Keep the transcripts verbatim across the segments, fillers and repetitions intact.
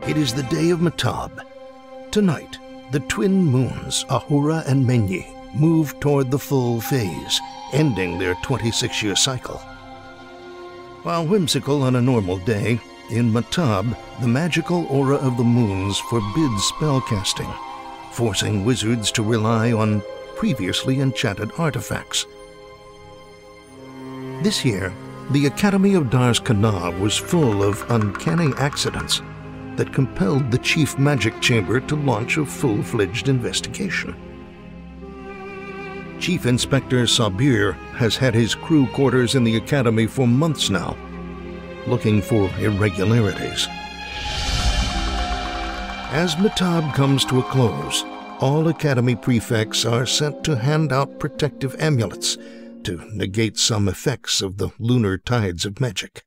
It is the day of Matab. Tonight, the twin moons, Ahura and Menyi, move toward the full phase, ending their twenty-six-year cycle. While whimsical on a normal day, in Matab, the magical aura of the moons forbids spellcasting, forcing wizards to rely on previously enchanted artifacts. This year, the Academy of Dars Kanav was full of uncanny accidents that compelled the Chief Magic Chamber to launch a full-fledged investigation. Chief Inspector Sabir has had his crew quarters in the Academy for months now, looking for irregularities. As Matab comes to a close, all Academy prefects are sent to hand out protective amulets to negate some effects of the lunar tides of magic.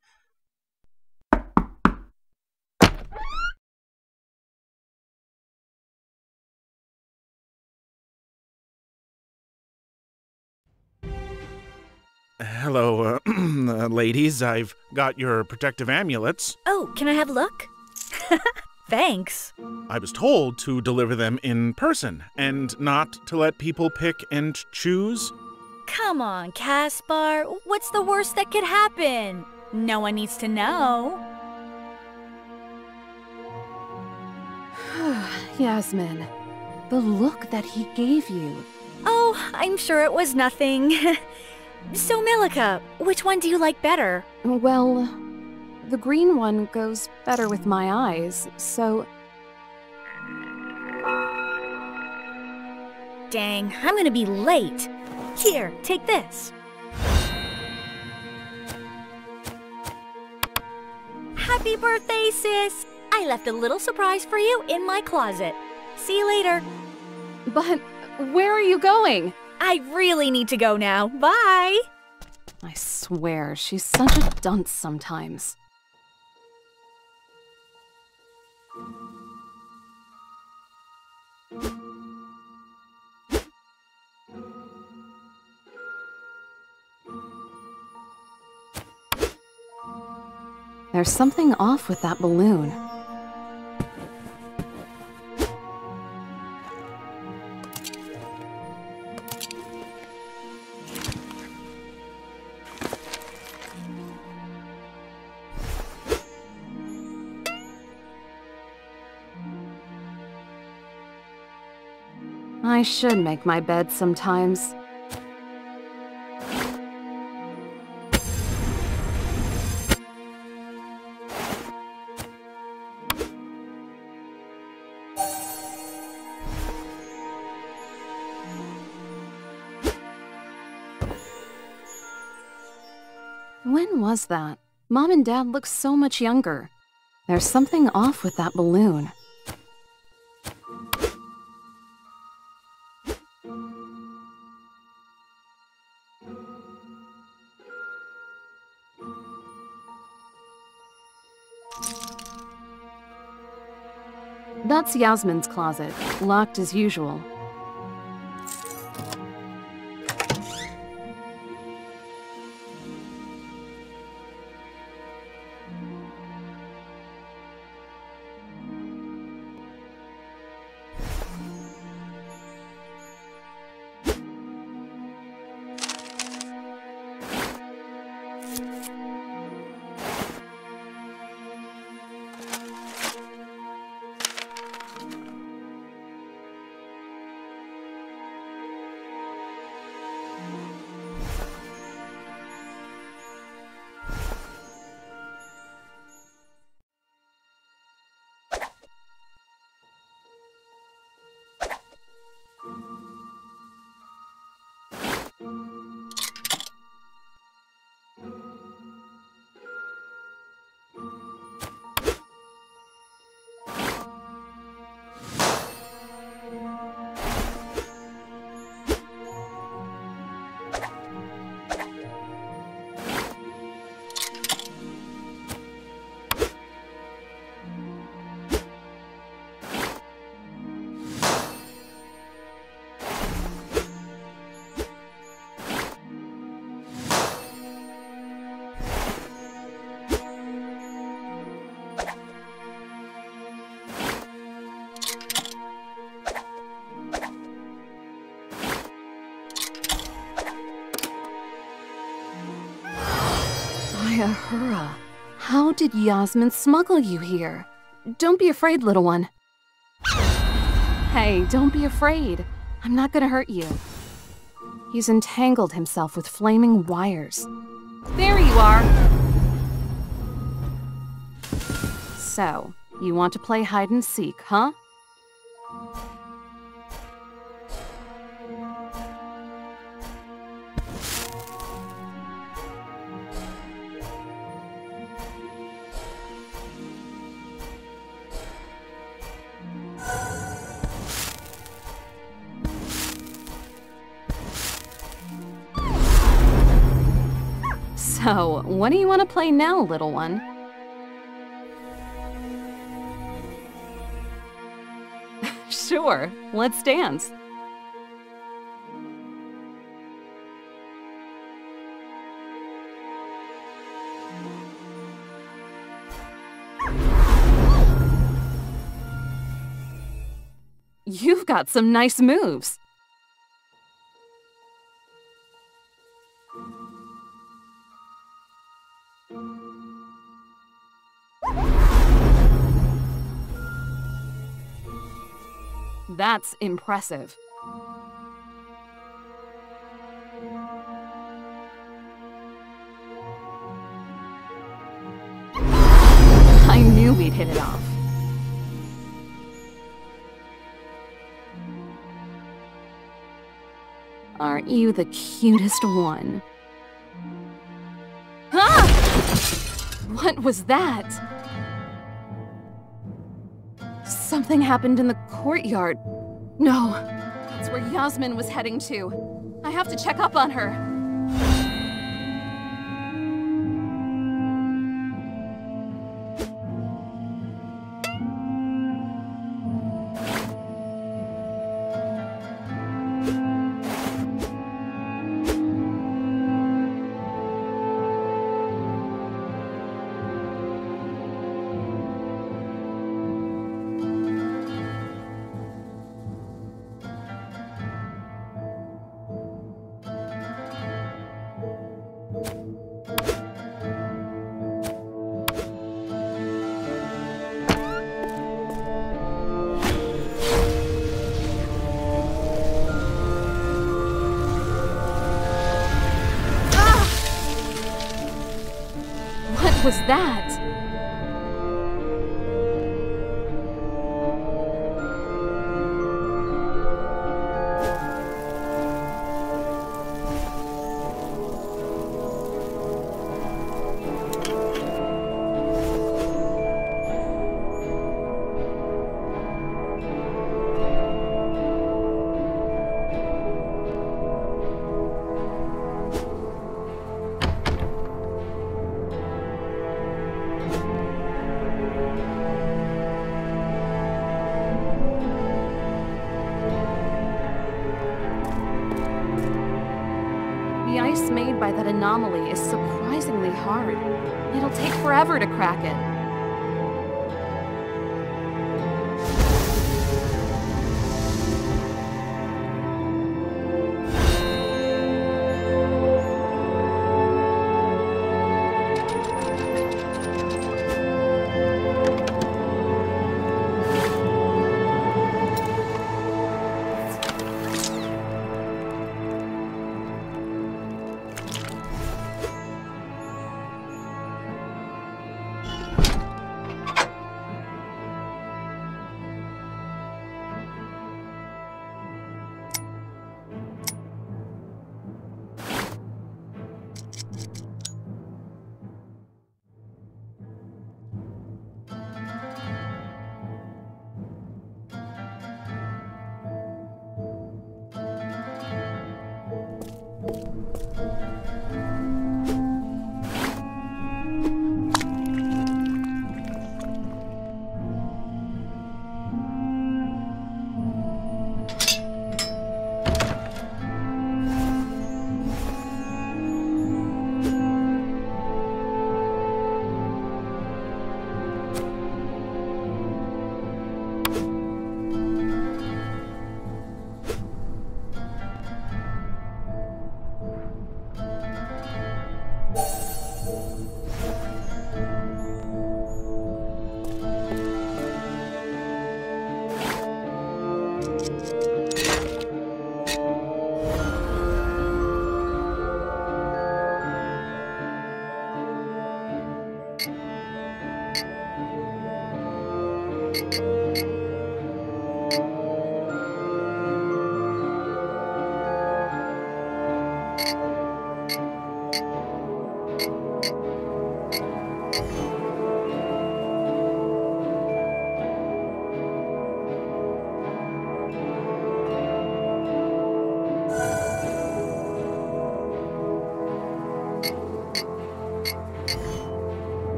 Hello, uh, uh, ladies. I've got your protective amulets. Oh, can I have a look? Thanks. I was told to deliver them in person and not to let people pick and choose. Come on, Caspar. What's the worst that could happen? No one needs to know. Yasmin, the look that he gave you. Oh, I'm sure it was nothing. So, Milika, which one do you like better? Well, the green one goes better with my eyes, so... Dang, I'm gonna be late. Here, take this. Happy birthday, sis! I left a little surprise for you in my closet. See you later. But where are you going? I really need to go now. Bye! I swear, she's such a dunce sometimes. There's something off with that balloon. I should make my bed sometimes. When was that? Mom and Dad look so much younger. There's something off with that balloon. That's Yasmin's closet, locked as usual. Ahura, how did Yasmin smuggle you here? Don't be afraid, little one. Hey, don't be afraid. I'm not gonna hurt you. He's entangled himself with flaming wires. There you are! So, you want to play hide and seek, huh? So, what do you want to play now, little one? Sure, let's dance. You've got some nice moves. That's impressive. I knew we'd hit it off. Aren't you the cutest one? Ah! What was that? Something happened in the courtyard. No, that's where Yasmin was heading to. I have to check up on her. What was that? The ice made by that anomaly is surprisingly hard. It'll take forever to crack it.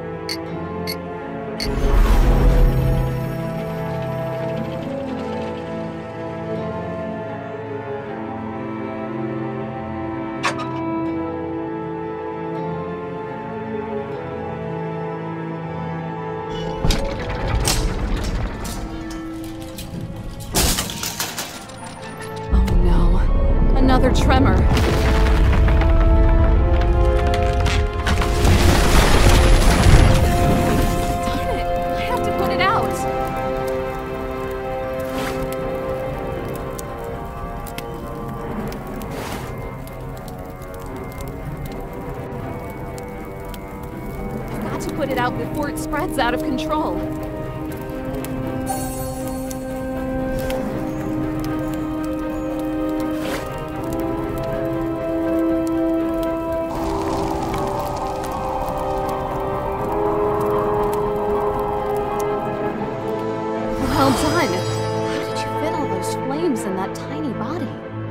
Another tremor. Darn it! I have to put it out. I've got to put it out before it spreads out of control. Well done! How did you fit all those flames in that tiny body?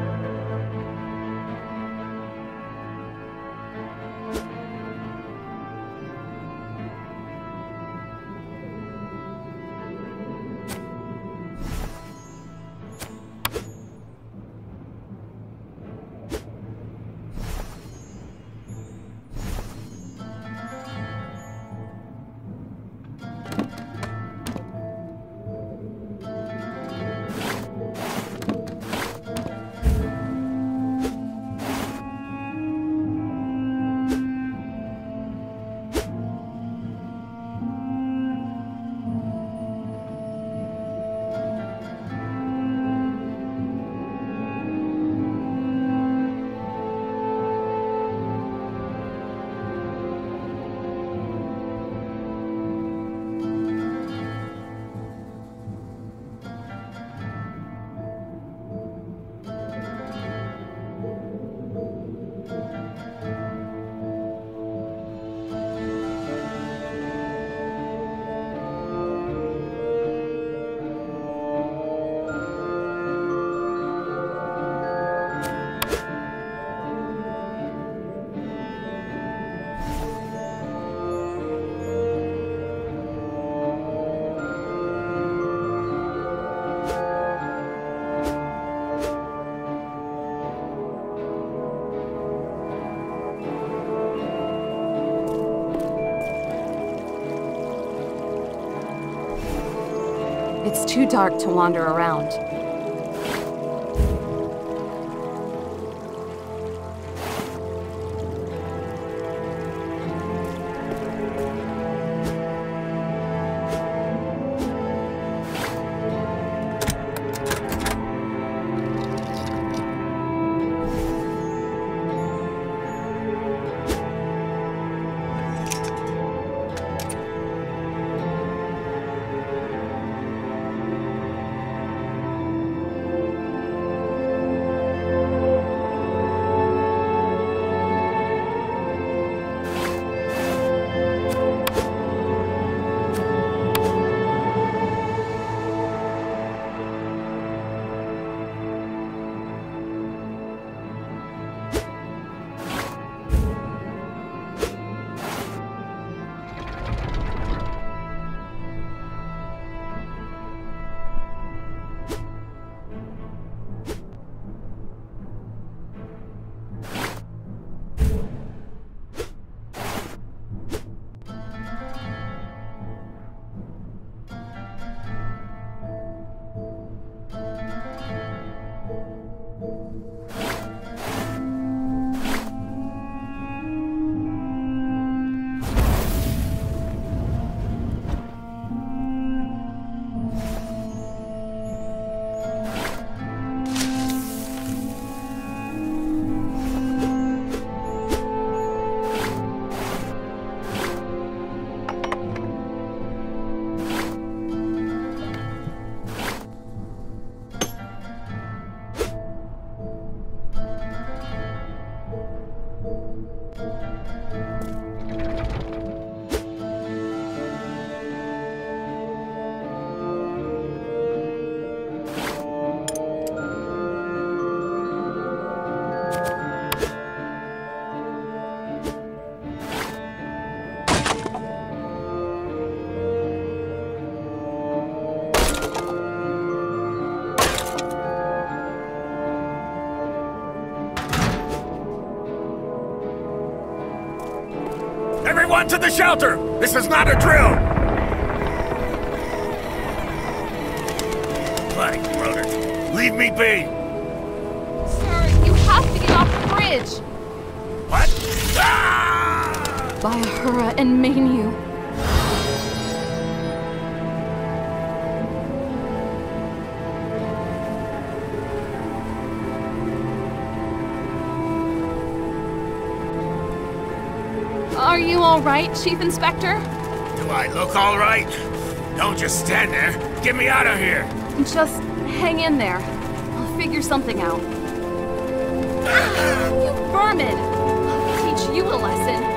It's too dark to wander around. Everyone to the shelter! This is not a drill! Bloody brother, leave me be! Sir, you have to get off the bridge! What? Ah! By Ahura and Manu. Are you all right, Chief Inspector? Do I look all right? Don't just stand there. Get me out of here! Just hang in there. I'll figure something out. Ah, you vermin! I'll teach you a lesson.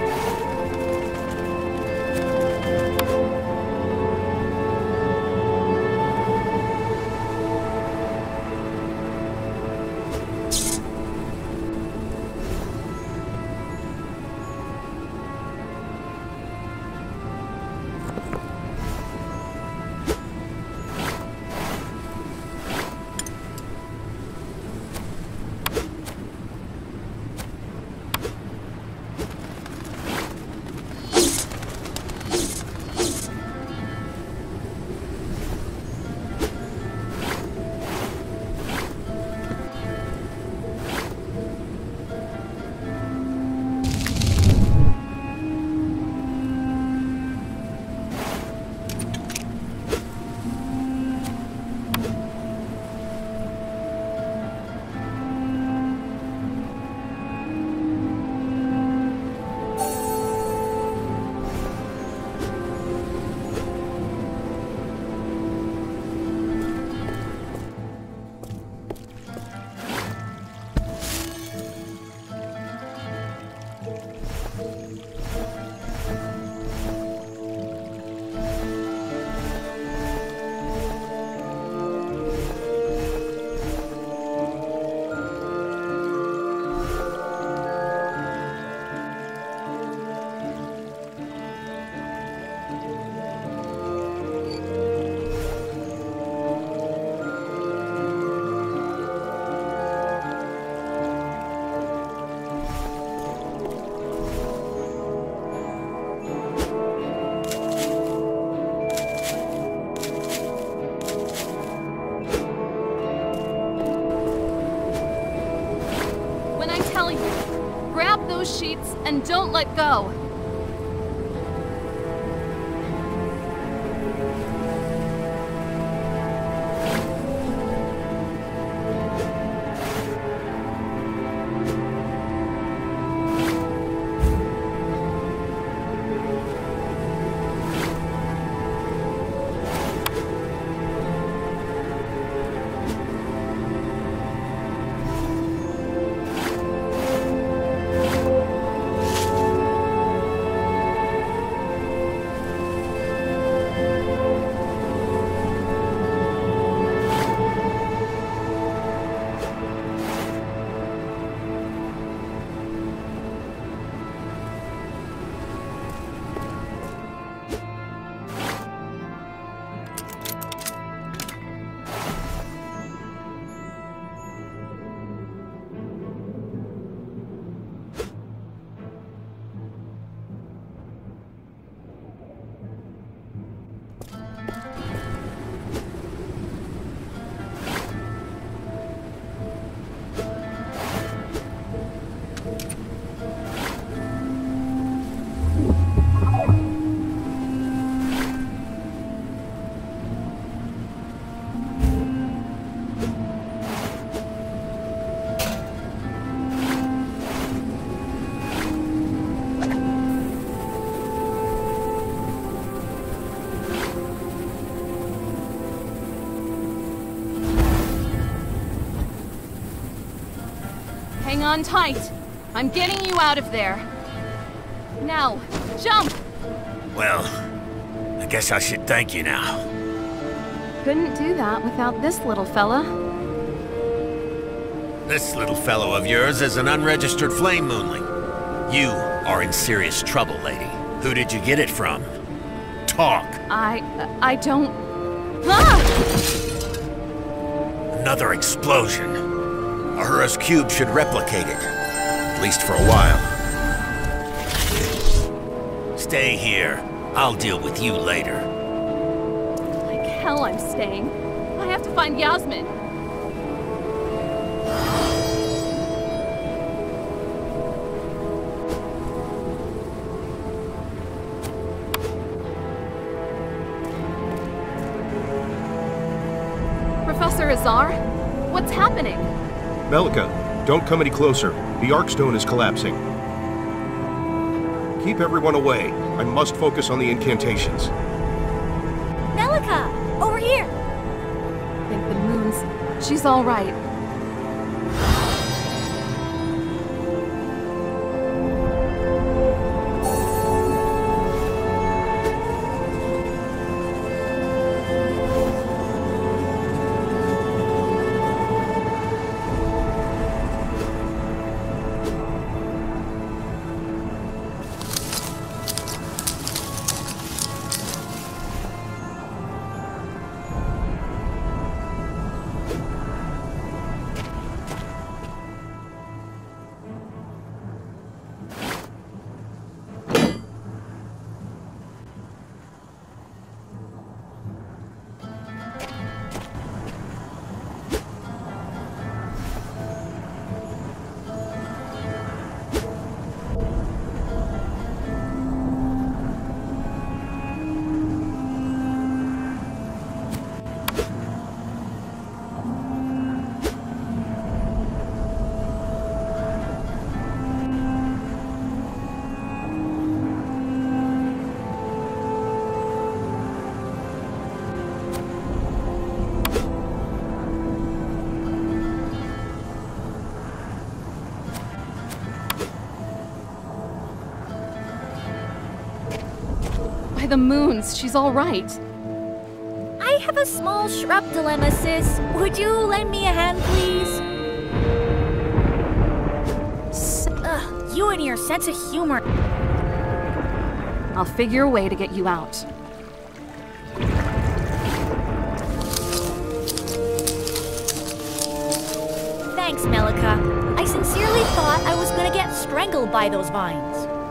Sheets and don't let go. Hang on tight. I'm getting you out of there. Now, jump! Well, I guess I should thank you now. Couldn't do that without this little fella. This little fellow of yours is an unregistered flame moonling. You are in serious trouble, lady. Who did you get it from? Talk! I... I don't... Ah! Another explosion. Ahura's cube should replicate it. At least for a while. Stay here. I'll deal with you later. Like hell I'm staying. I have to find Yasmin. Professor Azar? What's happening? Melika, don't come any closer. The Arkstone is collapsing. Keep everyone away. I must focus on the incantations. Melika, over here. I think the moon's... she's all right. By the moons, she's all right. I have a small shrub dilemma, sis. Would you lend me a hand, please? S Ugh, you and your sense of humor. I'll figure a way to get you out. Thanks, Melika. I sincerely thought I was gonna get strangled by those vines.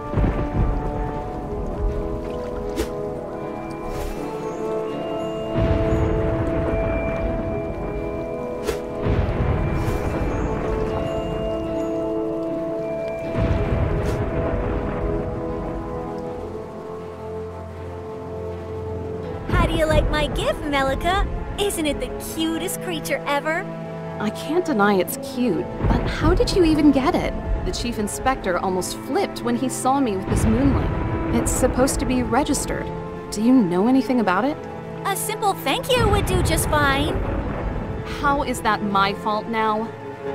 How do you like my gift, Melika? Isn't it the cutest creature ever? I can't deny it's cute, but how did you even get it? The chief inspector almost flipped when he saw me with this Moonlight. It's supposed to be registered. Do you know anything about it? A simple thank you would do just fine. How is that my fault now?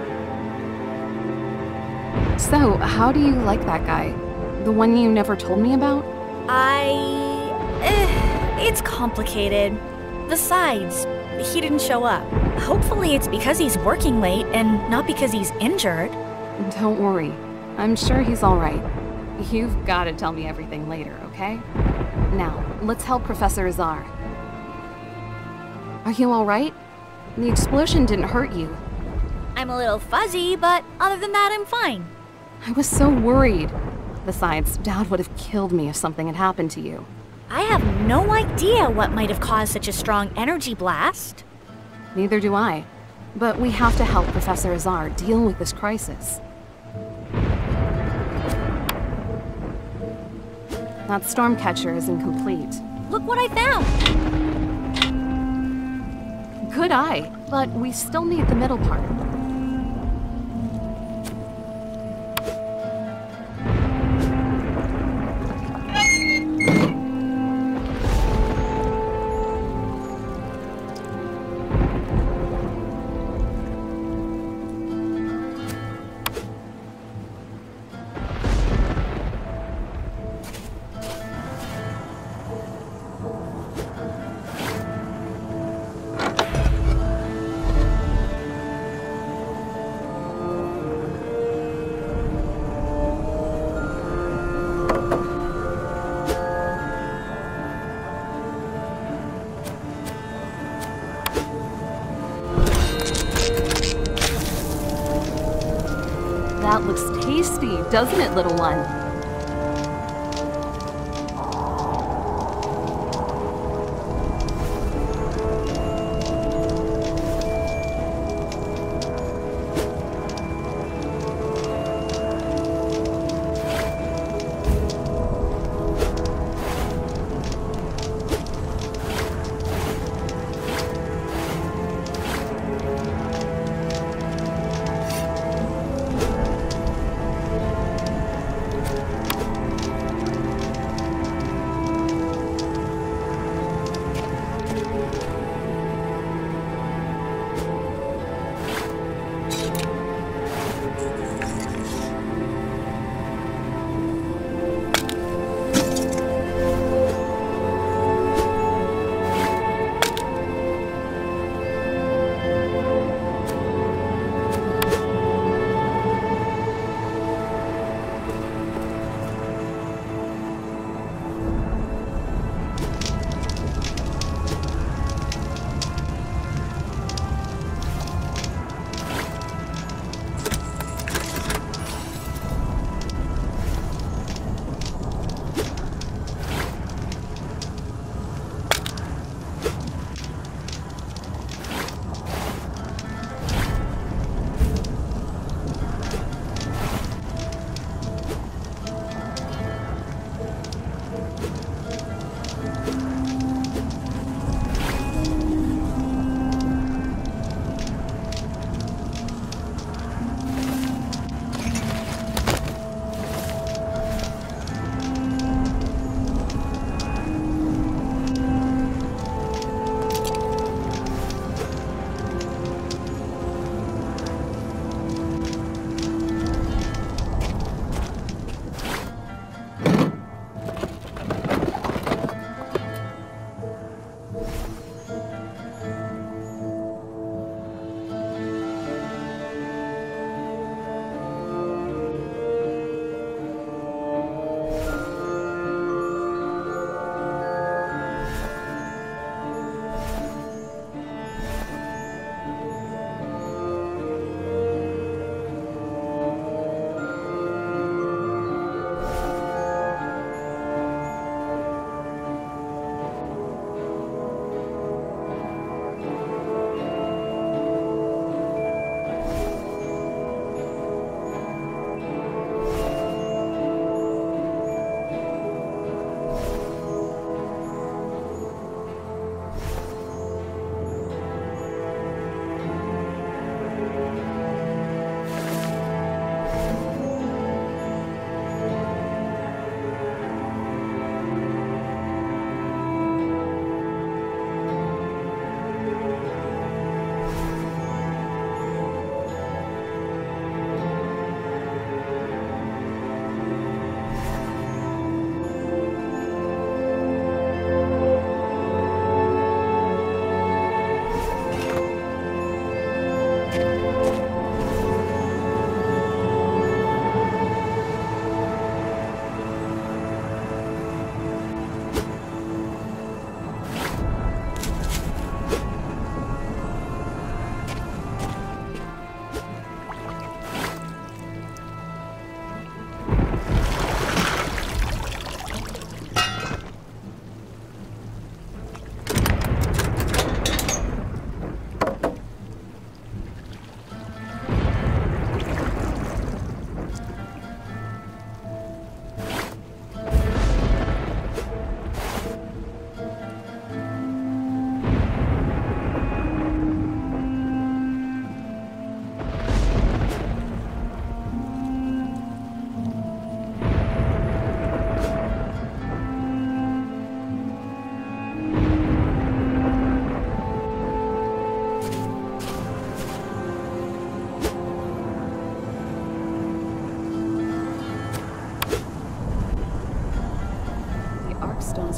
So, how do you like that guy? The one you never told me about? I... eh, it's complicated. Besides, he didn't show up. Hopefully it's because he's working late and not because he's injured. Don't worry. I'm sure he's all right. You've got to tell me everything later, okay? Now, let's help Professor Azar. Are you all right? The explosion didn't hurt you. I'm a little fuzzy, but other than that, I'm fine. I was so worried. Besides, Dad would have killed me if something had happened to you. I have no idea what might have caused such a strong energy blast. Neither do I. But we have to help Professor Azar deal with this crisis. That storm catcher is incomplete. Look what I found! Good eye, but we still need the middle part. That looks tasty, doesn't it, little one?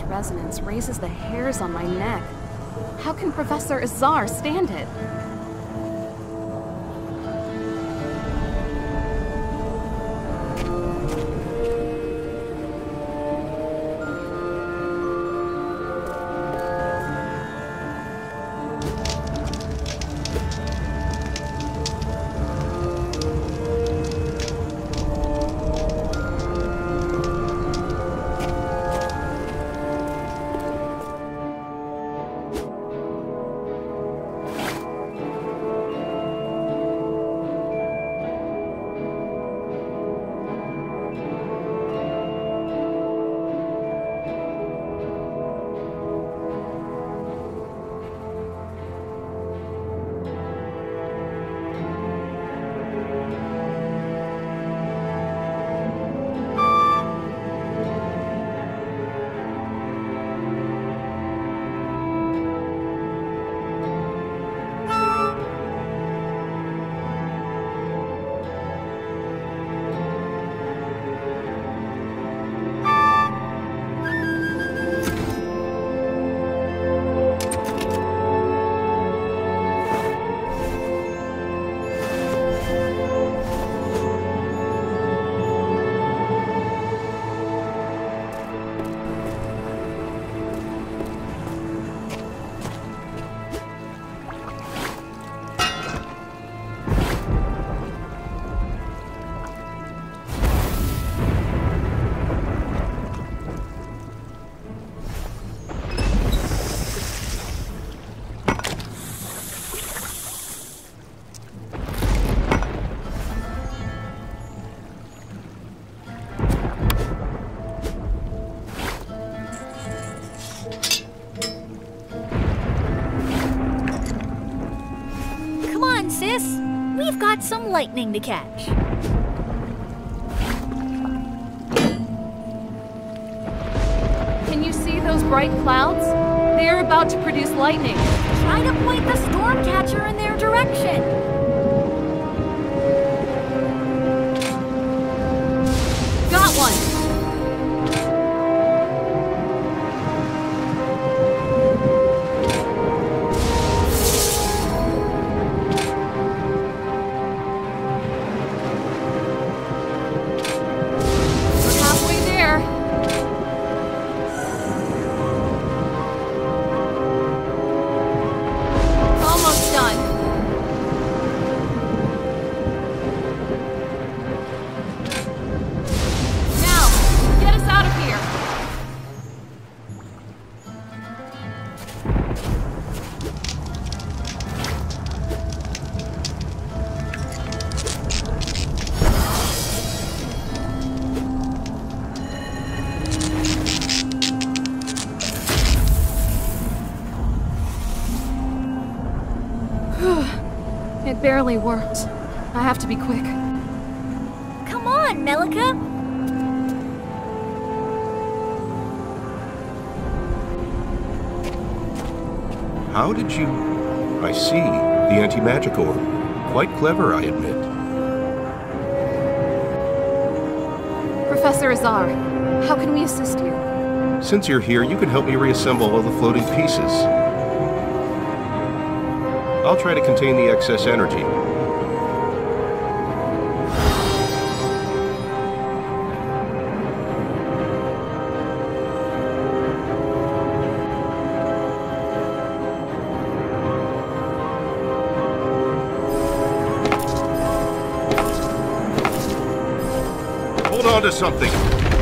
resonance raises the hairs on my neck. How can Professor Azar stand it? Sis, we've got some lightning to catch. Can you see those bright clouds? They're about to produce lightning. Try to point the storm catcher in their direction. Got one! It barely worked. I have to be quick. Come on, Melika! How did you... I see. The anti-magic orb. Quite clever, I admit. Professor Azar, how can we assist you? Since you're here, you can help me reassemble all the floating pieces. I'll try to contain the excess energy. Hold on to something.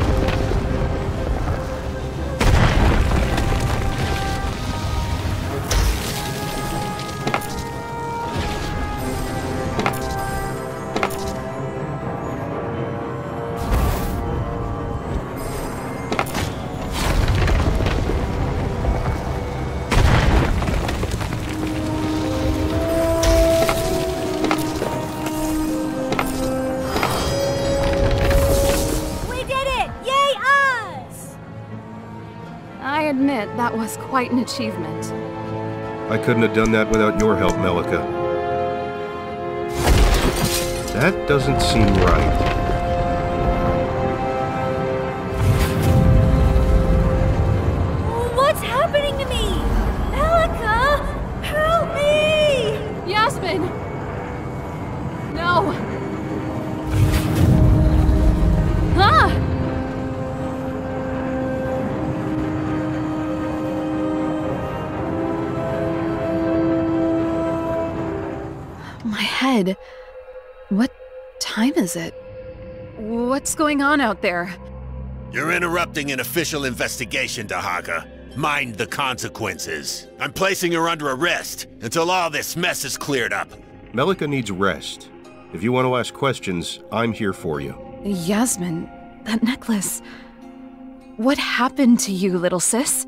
That was quite an achievement. I couldn't have done that without your help, Melika. That doesn't seem right. happening to me? Elika! Help me! Yasmin! No! Ah! My head. What time is it? What's going on out there? You're interrupting an official investigation, Dahaga. Mind the consequences. I'm placing her under arrest until all this mess is cleared up. Melika needs rest. If you want to ask questions, I'm here for you. Yasmin, that necklace. What happened to you, little sis?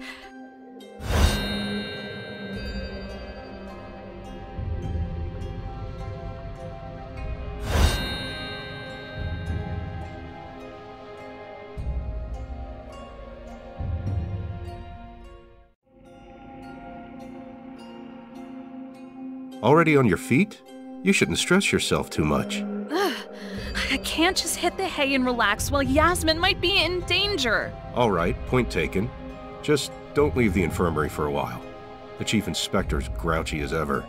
Already on your feet? You shouldn't stress yourself too much. Ugh, I can't just hit the hay and relax while Yasmin might be in danger. All right, point taken. Just don't leave the infirmary for a while. The chief inspector's grouchy as ever.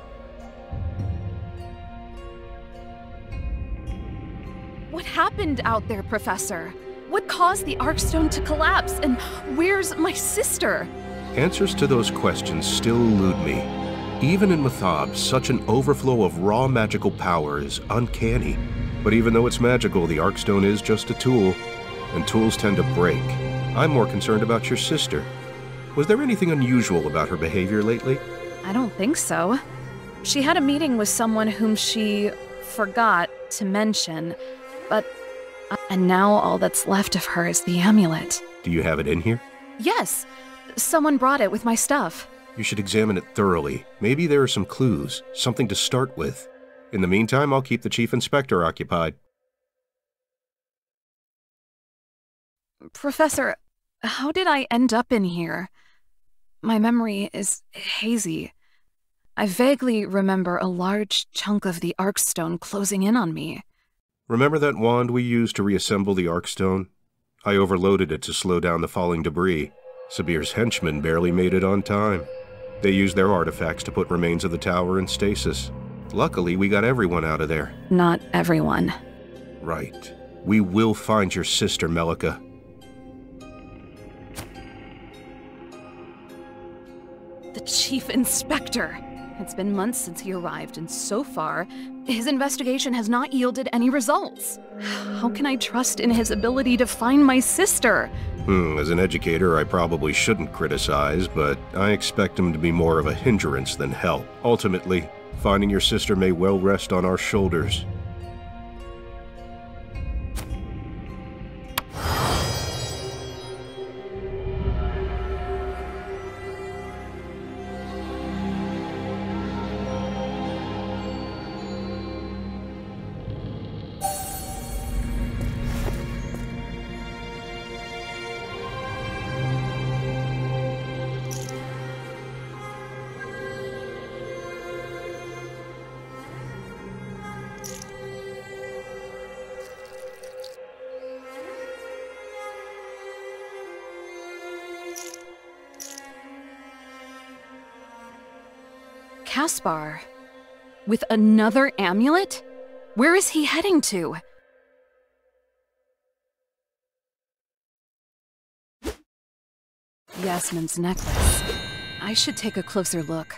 What happened out there, Professor? What caused the Arkstone to collapse? And where's my sister? Answers to those questions still elude me. Even in Mathab, such an overflow of raw magical power is uncanny. But even though it's magical, the Arkstone is just a tool, and tools tend to break. I'm more concerned about your sister. Was there anything unusual about her behavior lately? I don't think so. She had a meeting with someone whom she forgot to mention, but... And now all that's left of her is the amulet. Do you have it in here? Yes. Someone brought it with my stuff. You should examine it thoroughly. Maybe there are some clues, something to start with. In the meantime, I'll keep the chief inspector occupied. Professor, how did I end up in here? My memory is hazy. I vaguely remember a large chunk of the Arkstone closing in on me. Remember that wand we used to reassemble the Arkstone? I overloaded it to slow down the falling debris. Sabir's henchmen barely made it on time. They used their artifacts to put remains of the tower in stasis. Luckily, we got everyone out of there. Not everyone. Right. We will find your sister, Melika. The chief inspector. It's been months since he arrived, and so far, his investigation has not yielded any results. How can I trust in his ability to find my sister? Hmm, as an educator, I probably shouldn't criticize, but I expect him to be more of a hindrance than help. Ultimately, finding your sister may well rest on our shoulders. Caspar? With another amulet? Where is he heading to? Yasmin's necklace. I should take a closer look.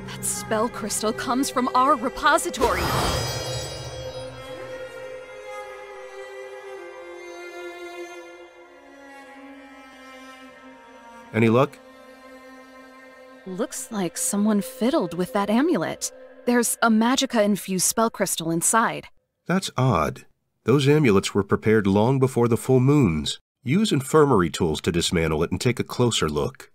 That spell crystal comes from our repository. Any luck? Looks like someone fiddled with that amulet. There's a magicka-infused spell crystal inside. That's odd. Those amulets were prepared long before the full moons. Use infirmary tools to dismantle it and take a closer look.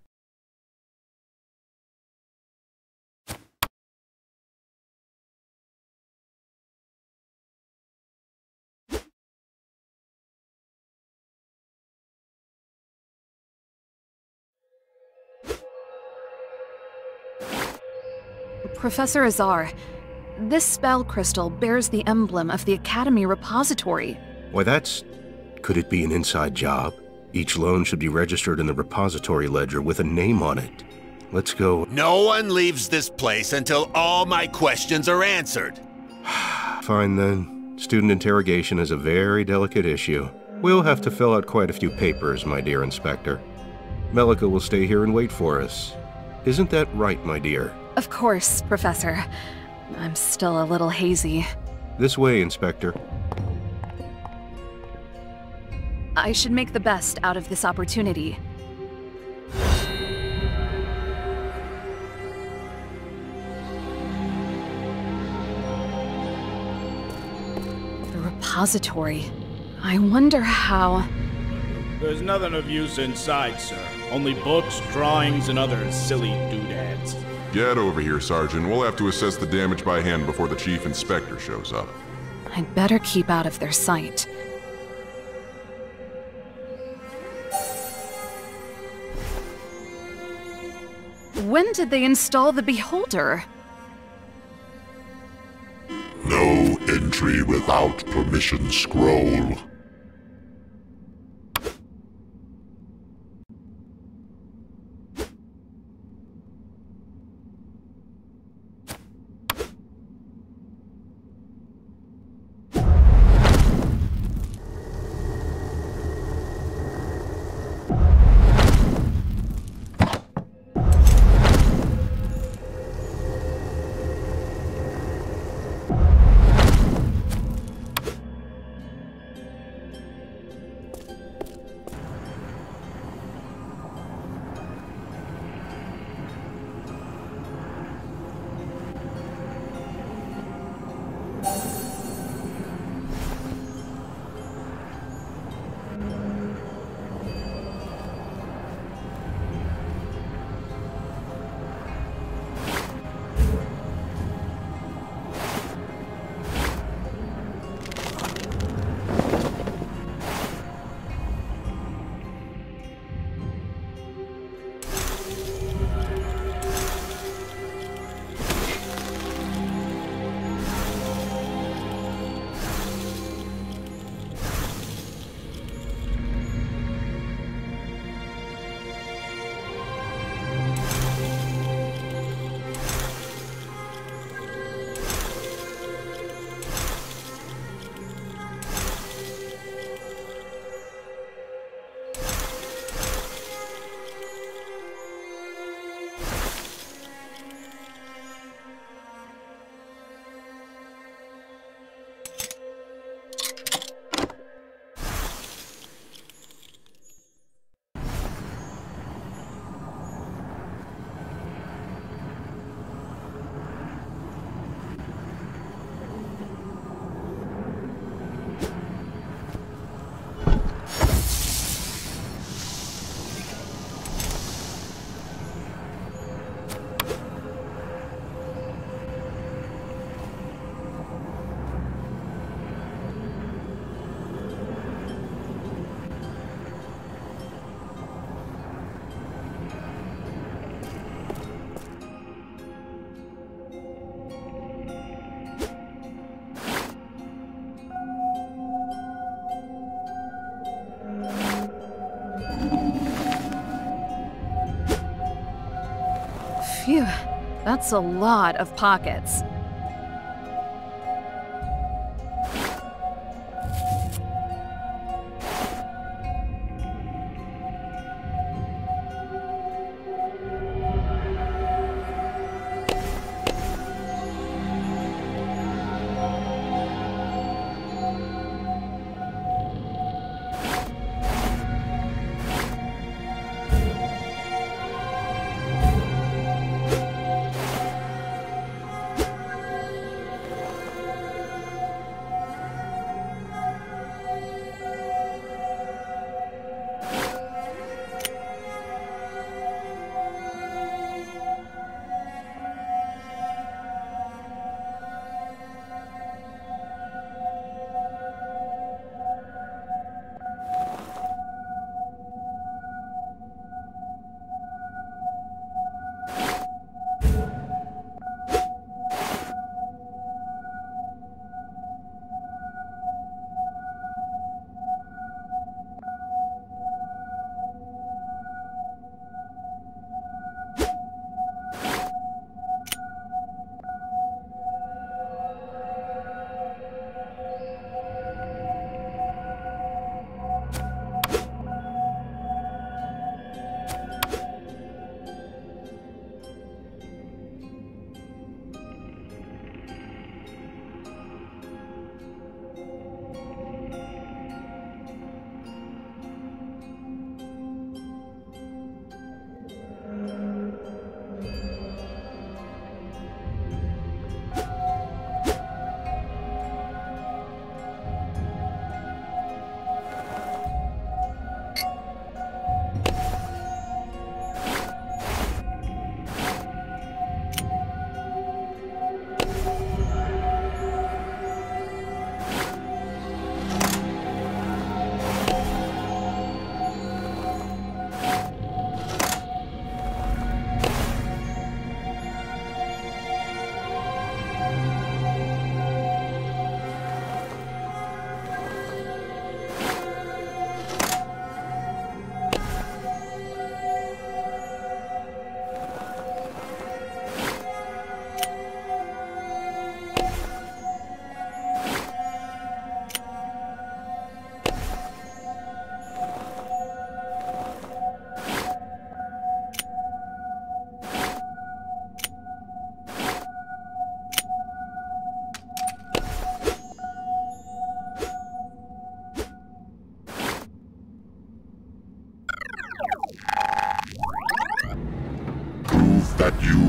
Professor Azar, this spell crystal bears the emblem of the Academy repository. Why, that's... Could it be an inside job? Each loan should be registered in the repository ledger with a name on it. Let's go... No one leaves this place until all my questions are answered. Fine then. Student interrogation is a very delicate issue. We'll have to fill out quite a few papers, my dear Inspector. Melika will stay here and wait for us. Isn't that right, my dear? Of course, Professor. I'm still a little hazy. This way, Inspector. I should make the best out of this opportunity. The repository. I wonder how... There's nothing of use inside, sir. Only books, drawings, and other silly doodads. Get over here, Sergeant. We'll have to assess the damage by hand before the Chief Inspector shows up. I'd better keep out of their sight. When did they install the Beholder? No entry without permission scroll. Phew, that's a lot of pockets.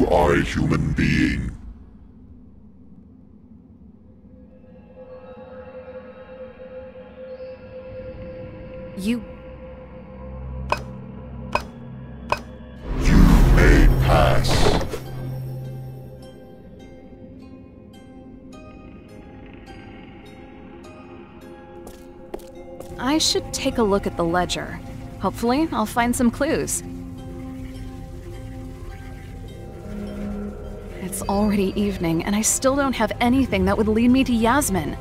You are a human being. You... You may pass. I should take a look at the ledger. Hopefully, I'll find some clues. It's already evening, and I still don't have anything that would lead me to Yasmin.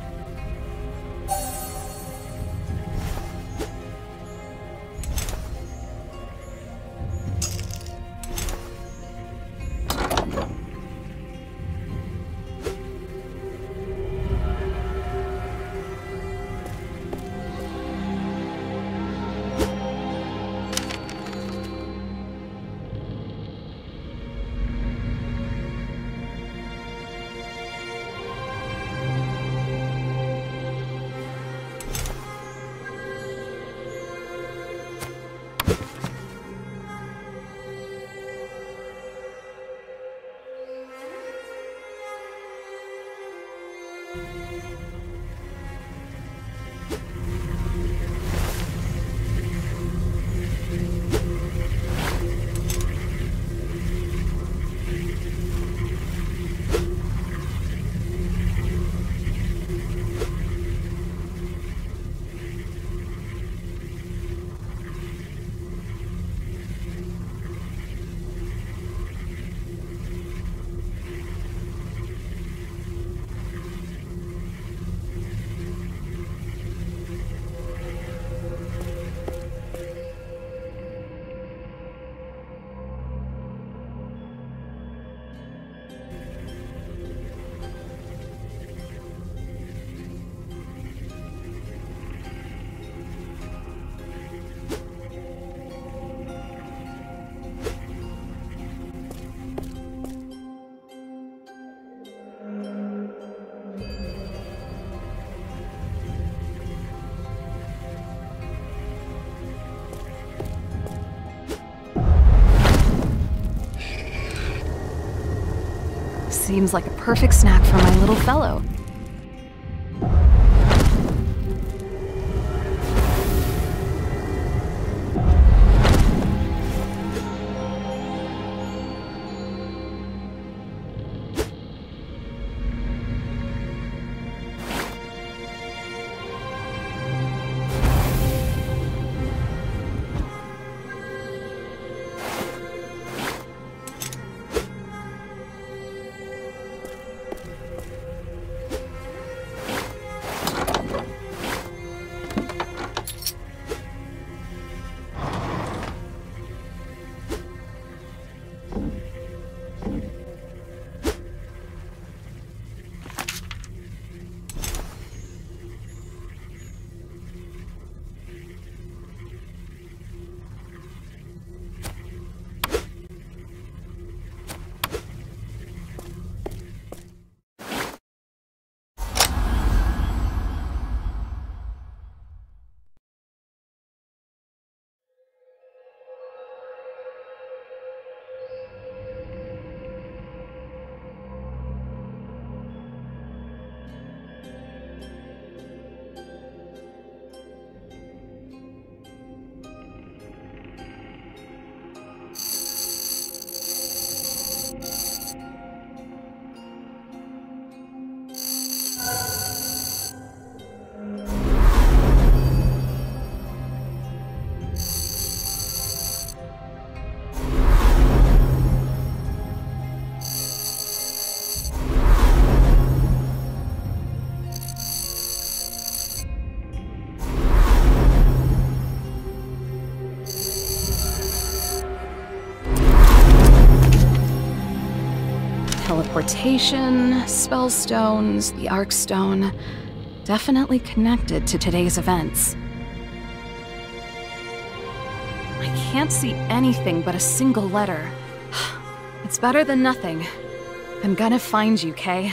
Seems like a perfect snack for my little fellow. Teleportation, spellstones, the Arkstone, definitely connected to today's events. I can't see anything but a single letter. It's better than nothing. I'm gonna find you, Kay.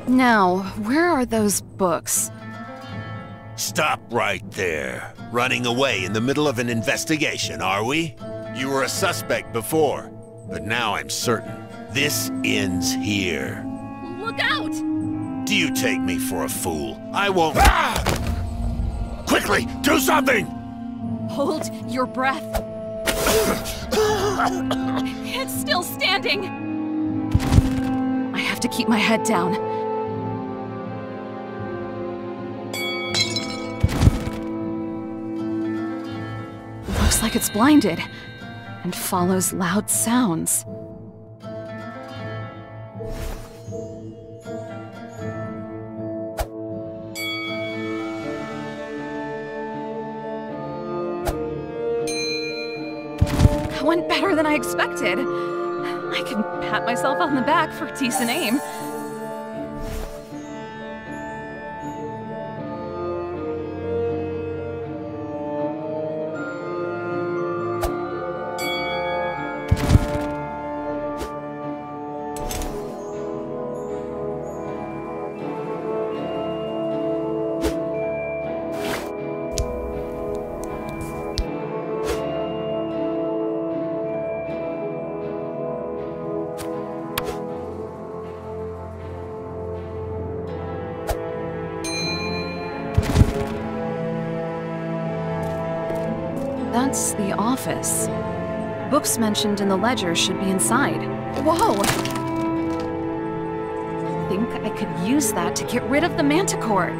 Now, where are those books? Stop right there. Running away in the middle of an investigation, are we? You were a suspect before, but now I'm certain this ends here. Look out! Do you take me for a fool? I won't— Ah! Quickly, do something! Hold your breath. It's still standing. I have to keep my head down. Looks like it's blinded and follows loud sounds. That went better than I expected. I can pat myself on the back for decent aim. That's the office. Books mentioned in the ledger should be inside. Whoa! I think I could use that to get rid of the manticore.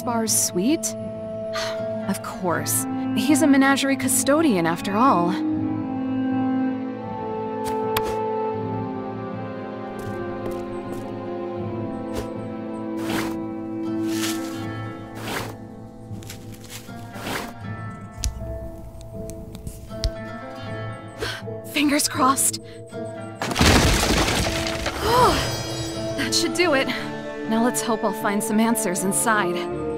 Caspar's suite? Of course. He's a menagerie custodian after all. Fingers crossed. Oh, that should do it. Now let's hope I'll find some answers inside.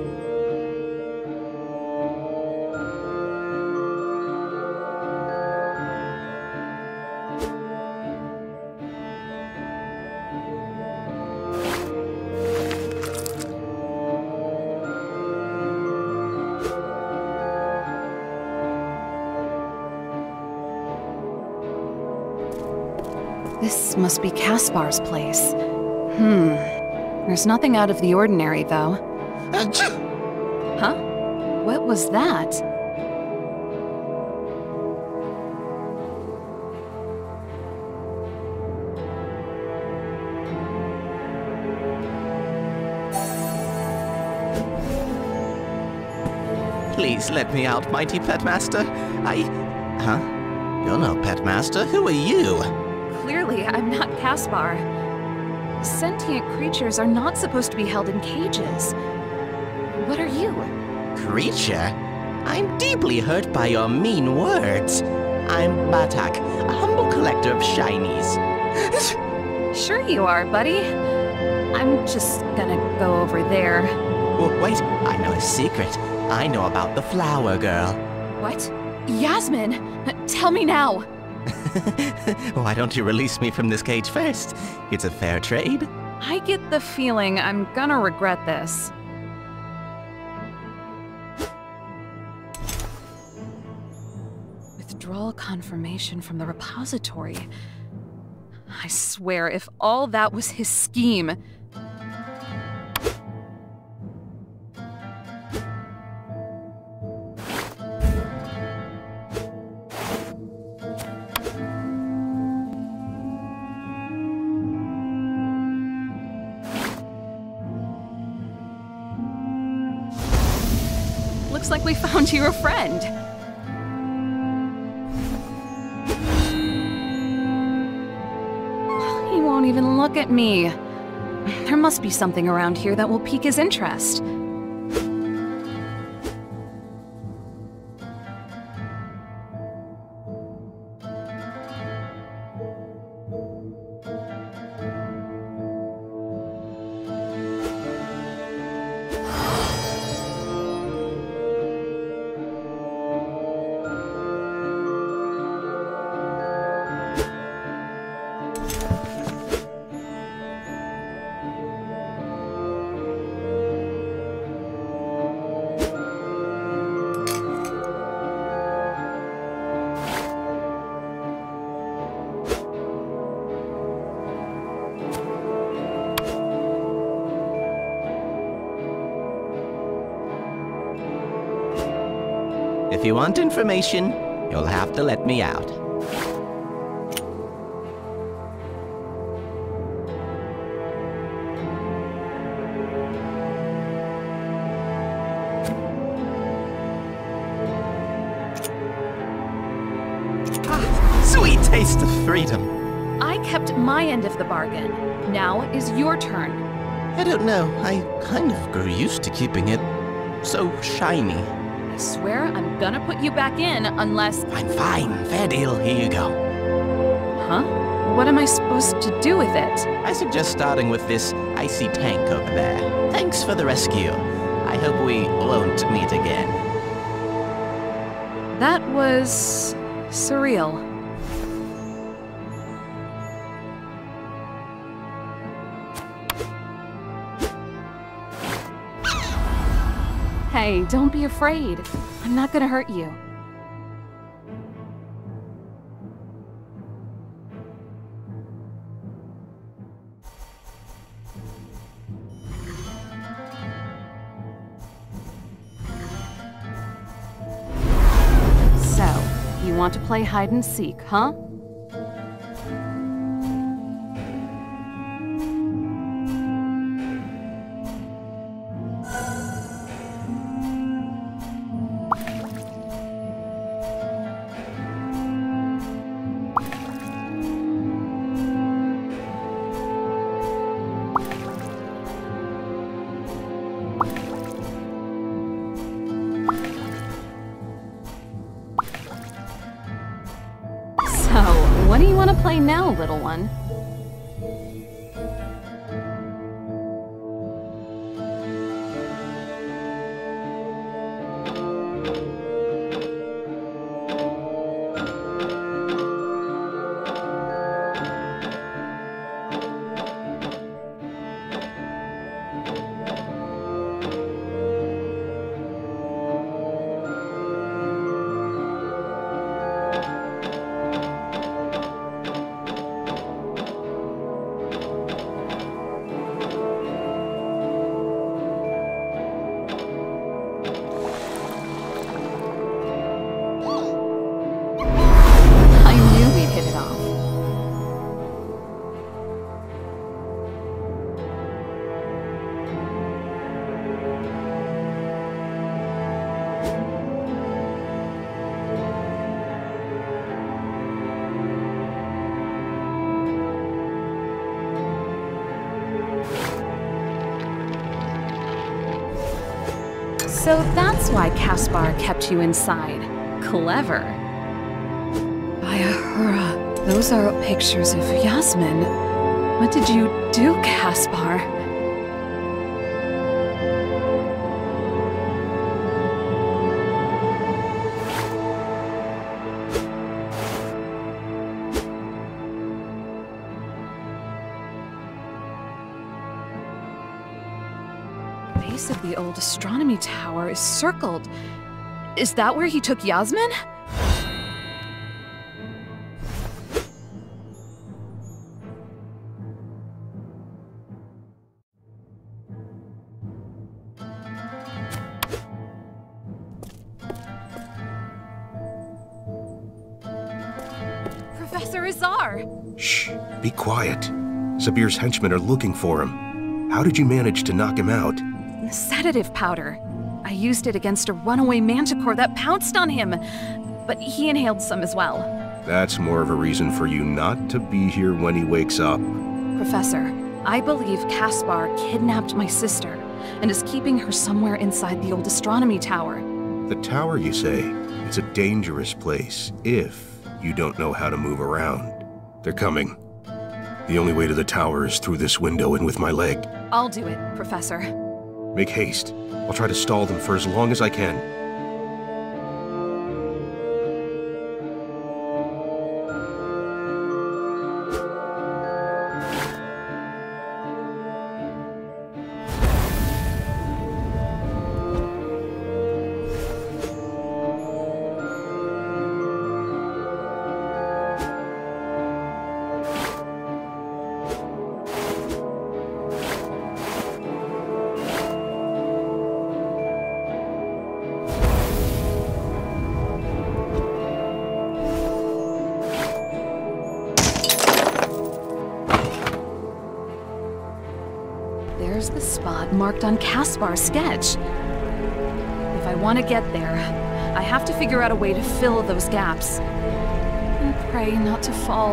This must be Caspar's place. Hmm. There's nothing out of the ordinary, though. Huh? What was that? Please let me out, mighty pet master. I... Huh? You're no pet master. Who are you? Clearly, I'm not Caspar. Sentient creatures are not supposed to be held in cages. What are you? Creature? I'm deeply hurt by your mean words. I'm Batak, a humble collector of shinies. Sure you are, buddy. I'm just gonna go over there. Oh, wait, I know a secret. I know about the flower girl. What? Yasmin! Tell me now! Why don't you release me from this cage first? It's a fair trade. I get the feeling I'm gonna regret this. Withdrawal confirmation from the repository. I swear, if all that was his scheme... Looks like we found you a friend. He won't even look at me. There must be something around here that will pique his interest. If you want information, you'll have to let me out. Ah, sweet taste of freedom. I kept my end of the bargain. Now is your turn. I don't know. I kind of grew used to keeping it so shiny. I swear I'm gonna put you back in unless... Fine, fine. Fair deal. Here you go. Huh? What am I supposed to do with it? I suggest starting with this icy tank over there. Thanks for the rescue. I hope we won't meet again. That was... surreal. Hey, don't be afraid. I'm not gonna hurt you. So, you want to play hide and seek, huh? What do you want to play now, little one? So that's why Caspar kept you inside. Clever. Ayahura, those are pictures of Yasmin. What did you do, Caspar? Of the old astronomy tower is circled. Is that where he took Yasmin? Professor Azar! Shh, be quiet. Sabir's henchmen are looking for him. How did you manage to knock him out? Sedative powder. I used it against a runaway manticore that pounced on him, but he inhaled some as well. That's more of a reason for you not to be here when he wakes up. Professor, I believe Caspar kidnapped my sister and is keeping her somewhere inside the old astronomy tower. The tower, you say? It's a dangerous place, if you don't know how to move around. They're coming. The only way to the tower is through this window and with my leg. I'll do it, Professor. Make haste. I'll try to stall them for as long as I can. There's the spot marked on Caspar's sketch. If I want to get there, I have to figure out a way to fill those gaps. And pray not to fall.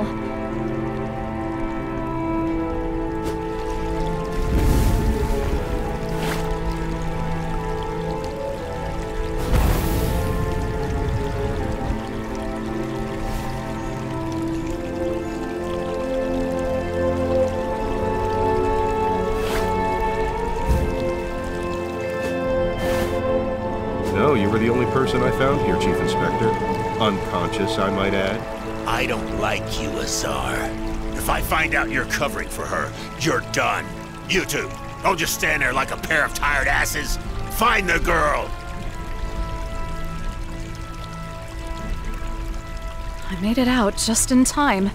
No, you were the only person I found here, Chief Inspector. Unconscious, I might add. I don't like you, Azar. If I find out you're covering for her, you're done. You two, don't just stand there like a pair of tired asses. Find the girl! I made it out just in time.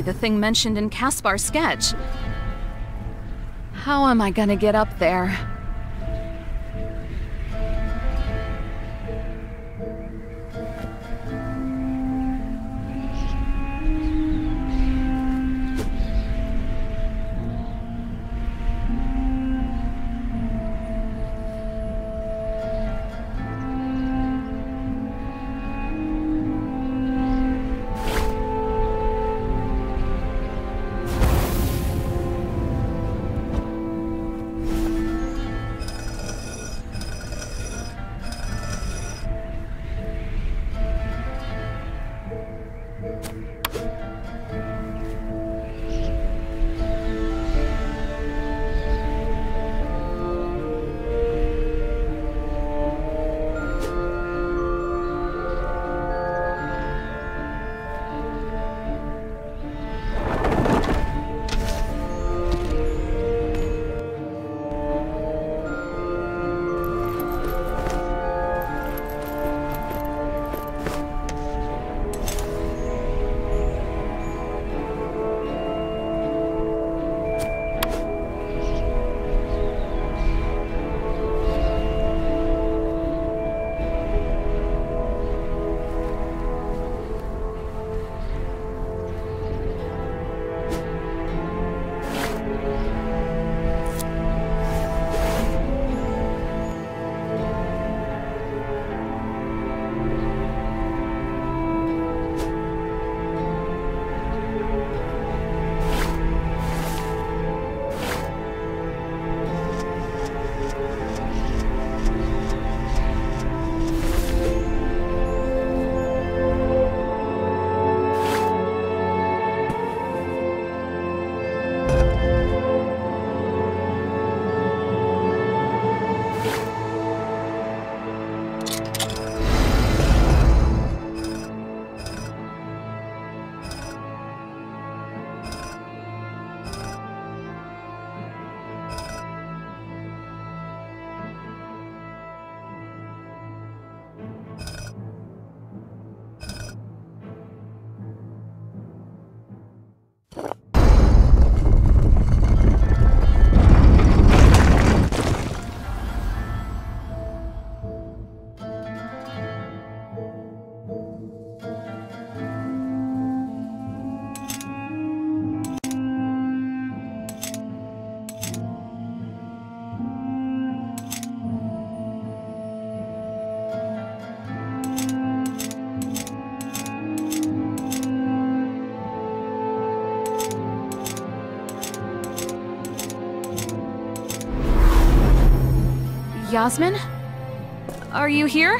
the thing mentioned in Caspar's sketch. How am I gonna get up there? Yasmin? Are you here?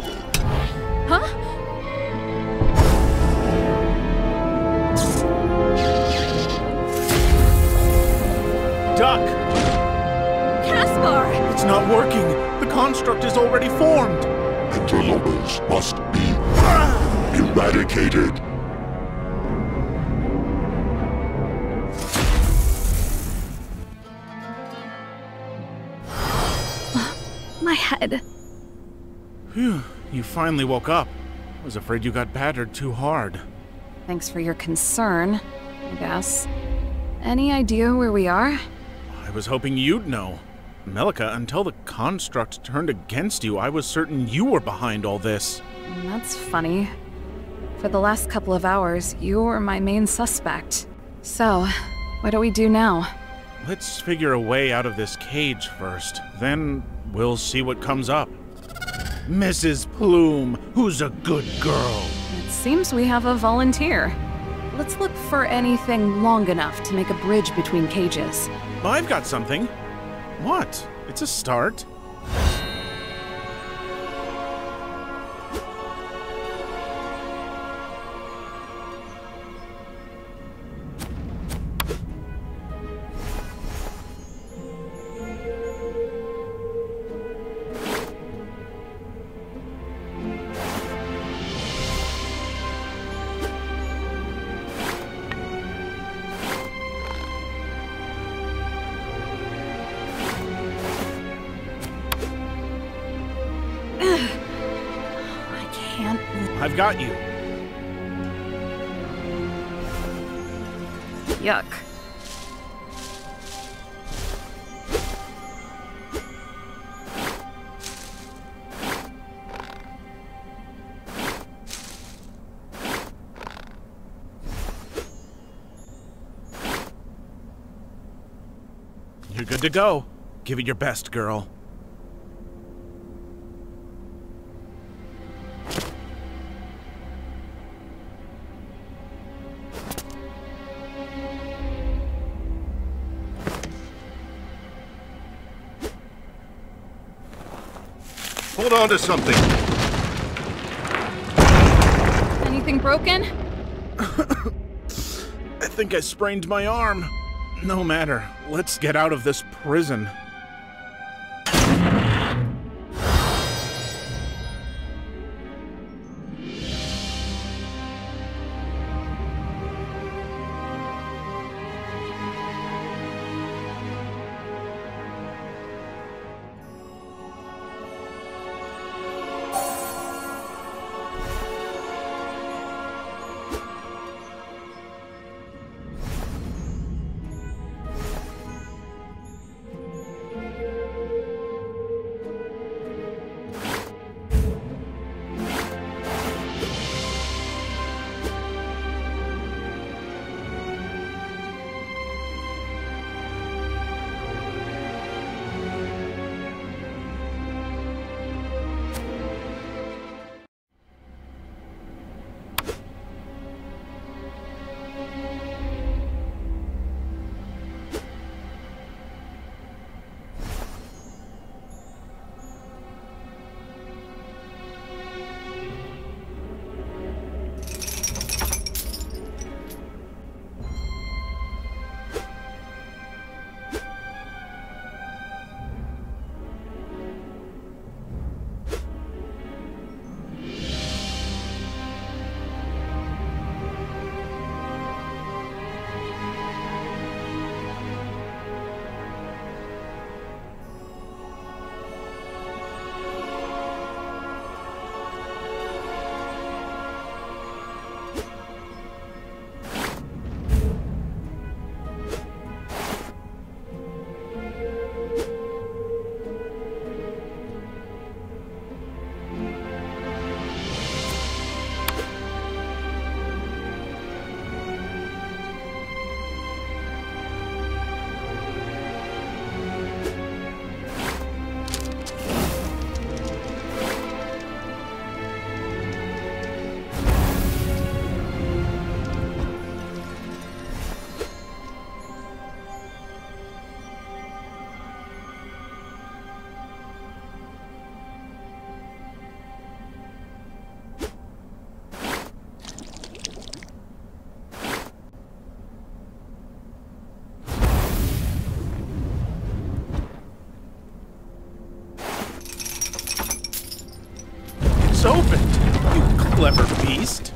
Huh? Duck! Caspar! It's not working! The construct is already formed! Interlopers must be eradicated. My head. Phew, you finally woke up. I was afraid you got battered too hard. Thanks for your concern, I guess. Any idea where we are? I was hoping you'd know. Melika, until the construct turned against you, I was certain you were behind all this. That's funny. For the last couple of hours, you were my main suspect. So, what do we do now? Let's figure a way out of this cage first. Then we'll see what comes up. Missus Plume, who's a good girl. It seems we have a volunteer. Let's look for anything long enough to make a bridge between cages. I've got something. What? It's a start. I've got you. Yuck. You're good to go. Give it your best, girl. Hold on to something. Anything broken? I think I sprained my arm. No matter. Let's get out of this prison. It's opened, you clever beast.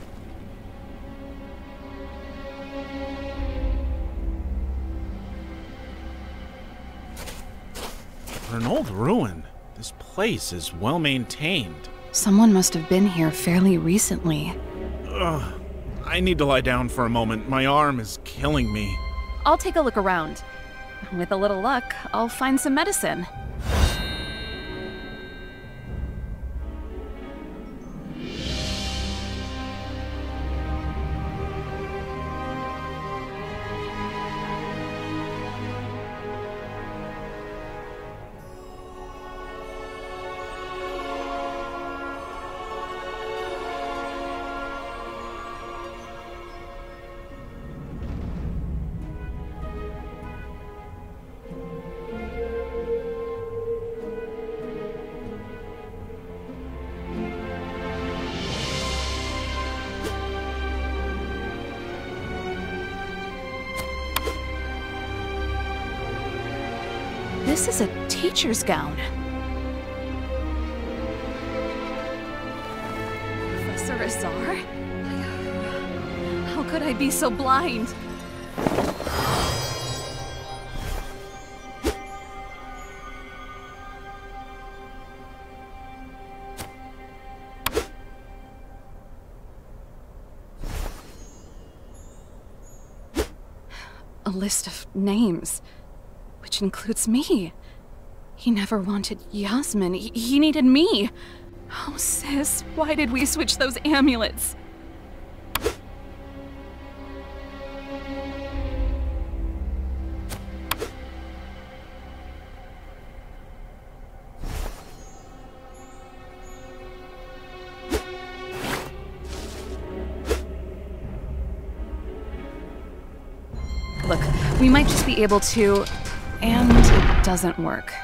For an old ruin, this place is well maintained. Someone must have been here fairly recently. Ugh, I need to lie down for a moment. My arm is killing me. I'll take a look around. With a little luck, I'll find some medicine. This is a teacher's gown. Professor Azar? How could I be so blind? a list of names, which includes me. He never wanted Yasmin. He, he needed me. Oh, sis, why did we switch those amulets? Look, we might just be able to, and it doesn't work.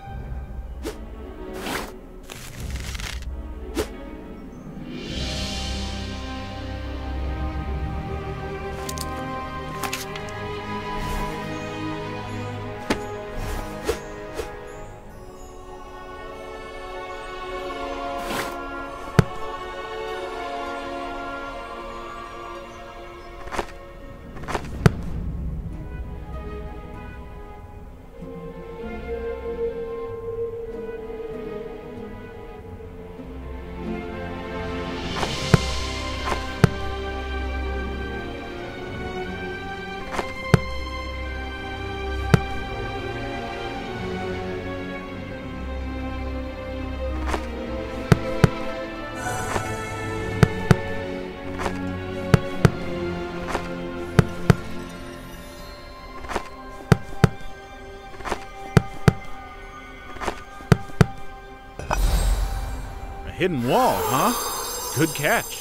Hidden wall, huh? Good catch.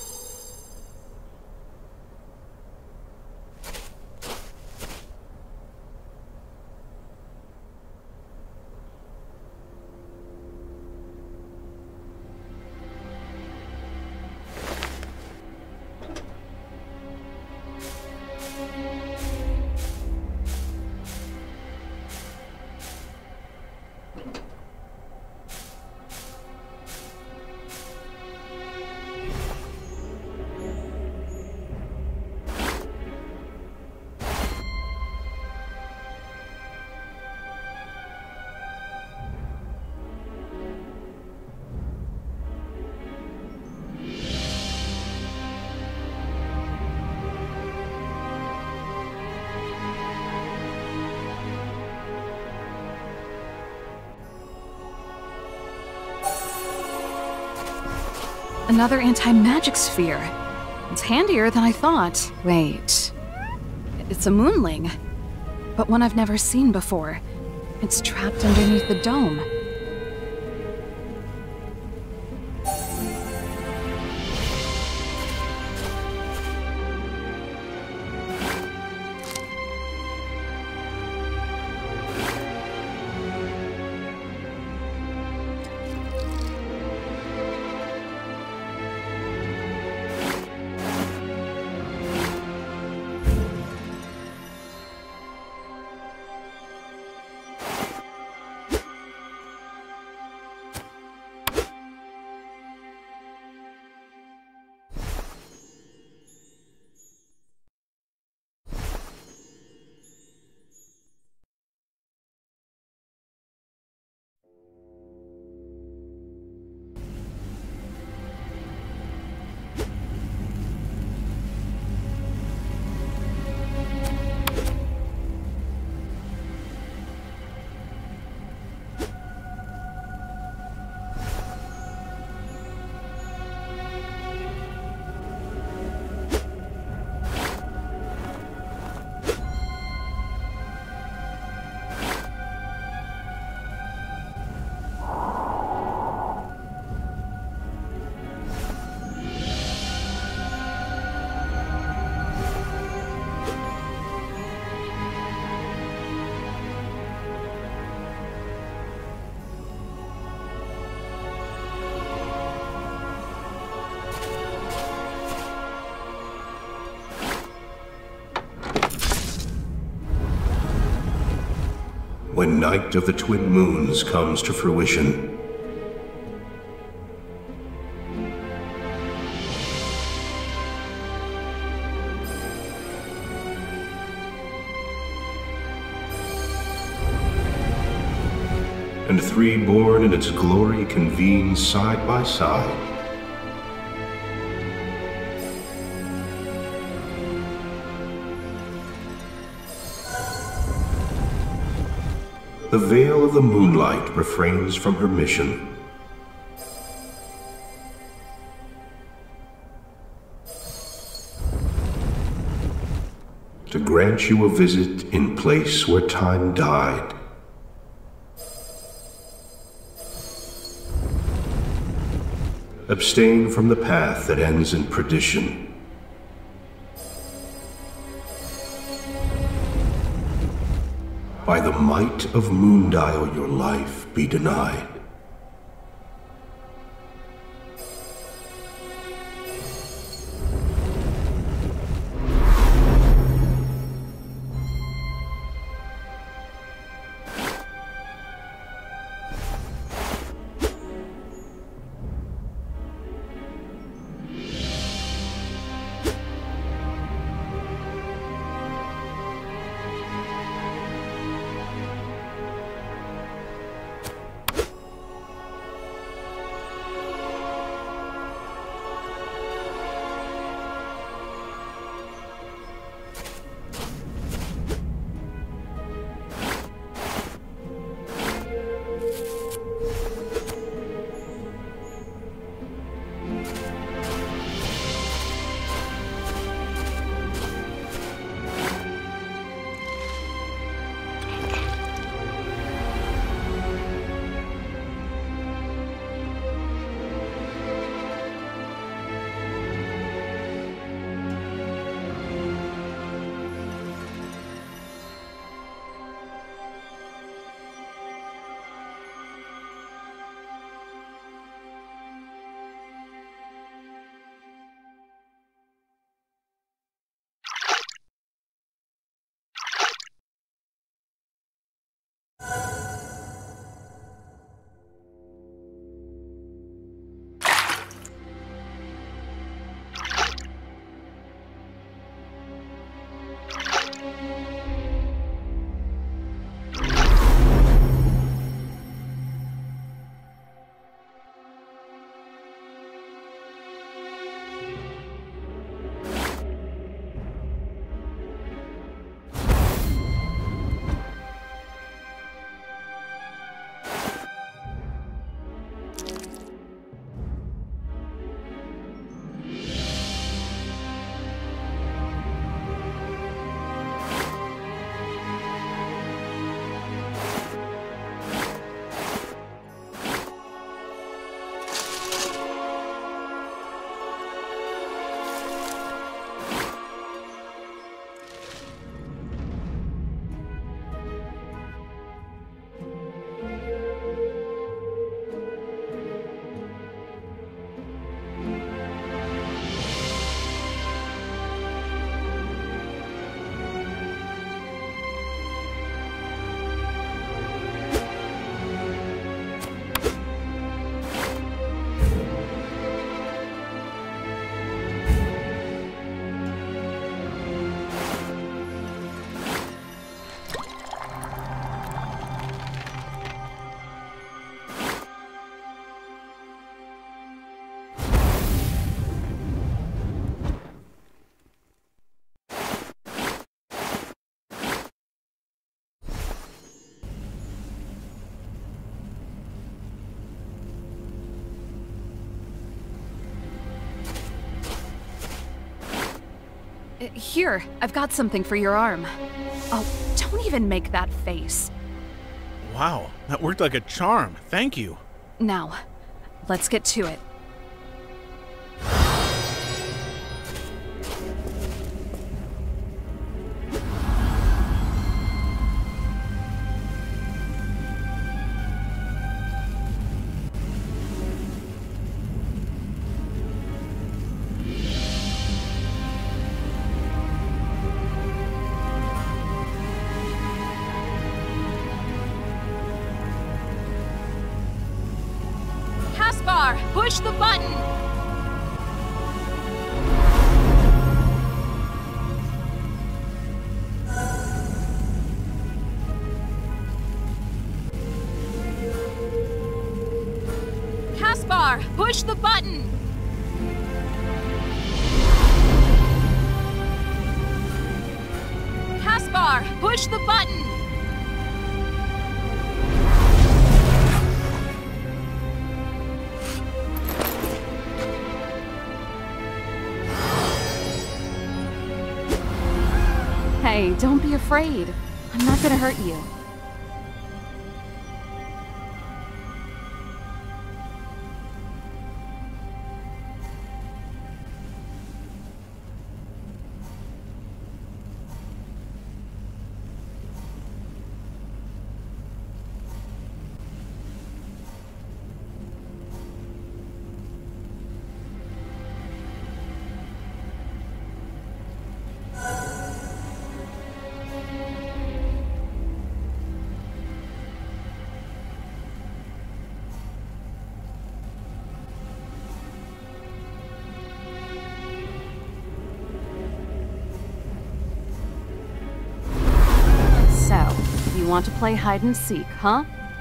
Another anti-magic sphere. It's handier than I thought. Wait. It's a Moonling. But one I've never seen before. It's trapped underneath the dome. When Night of the Twin Moons comes to fruition, and three born in its glory convene side by side, the veil of the Moonlight refrains from her mission. To grant you a visit in place where time died. Abstain from the path that ends in perdition. By the might of Moondial your life be denied. Here, I've got something for your arm. Oh, don't even make that face. Wow, that worked like a charm. Thank you. Now, let's get to it. Push the button! Caspar, push the button! Caspar, push the button! Hey, don't be afraid. I'm not gonna hurt you. You want to play hide and seek, huh?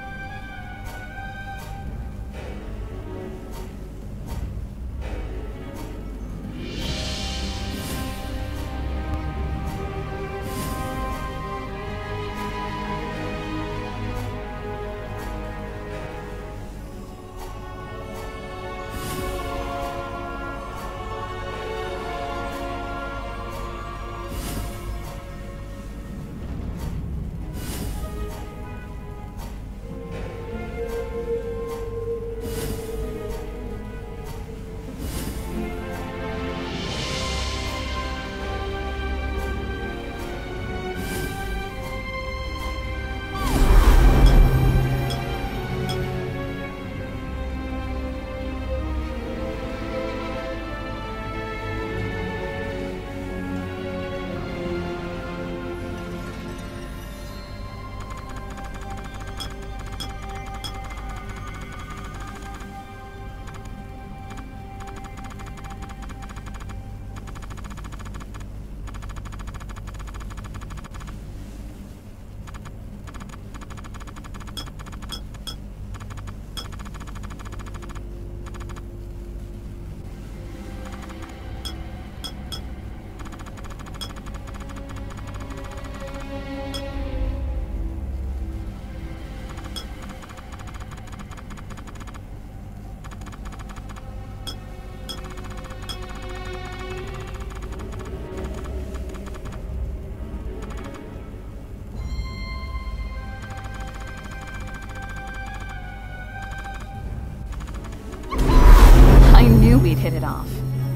We'd hit it off.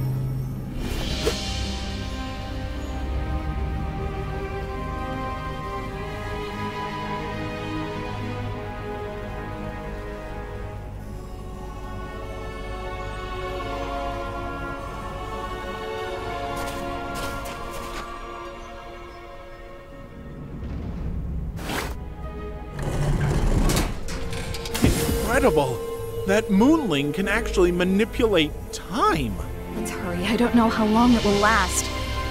Incredible! That Moonling can actually manipulate time. Let's hurry. I don't know how long it will last.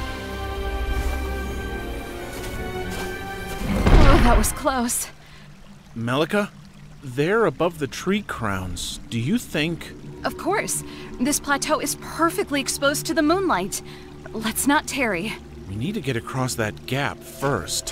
Oh, that was close. Melika, there above the tree crowns, do you think... Of course. This plateau is perfectly exposed to the moonlight. Let's not tarry. We need to get across that gap first.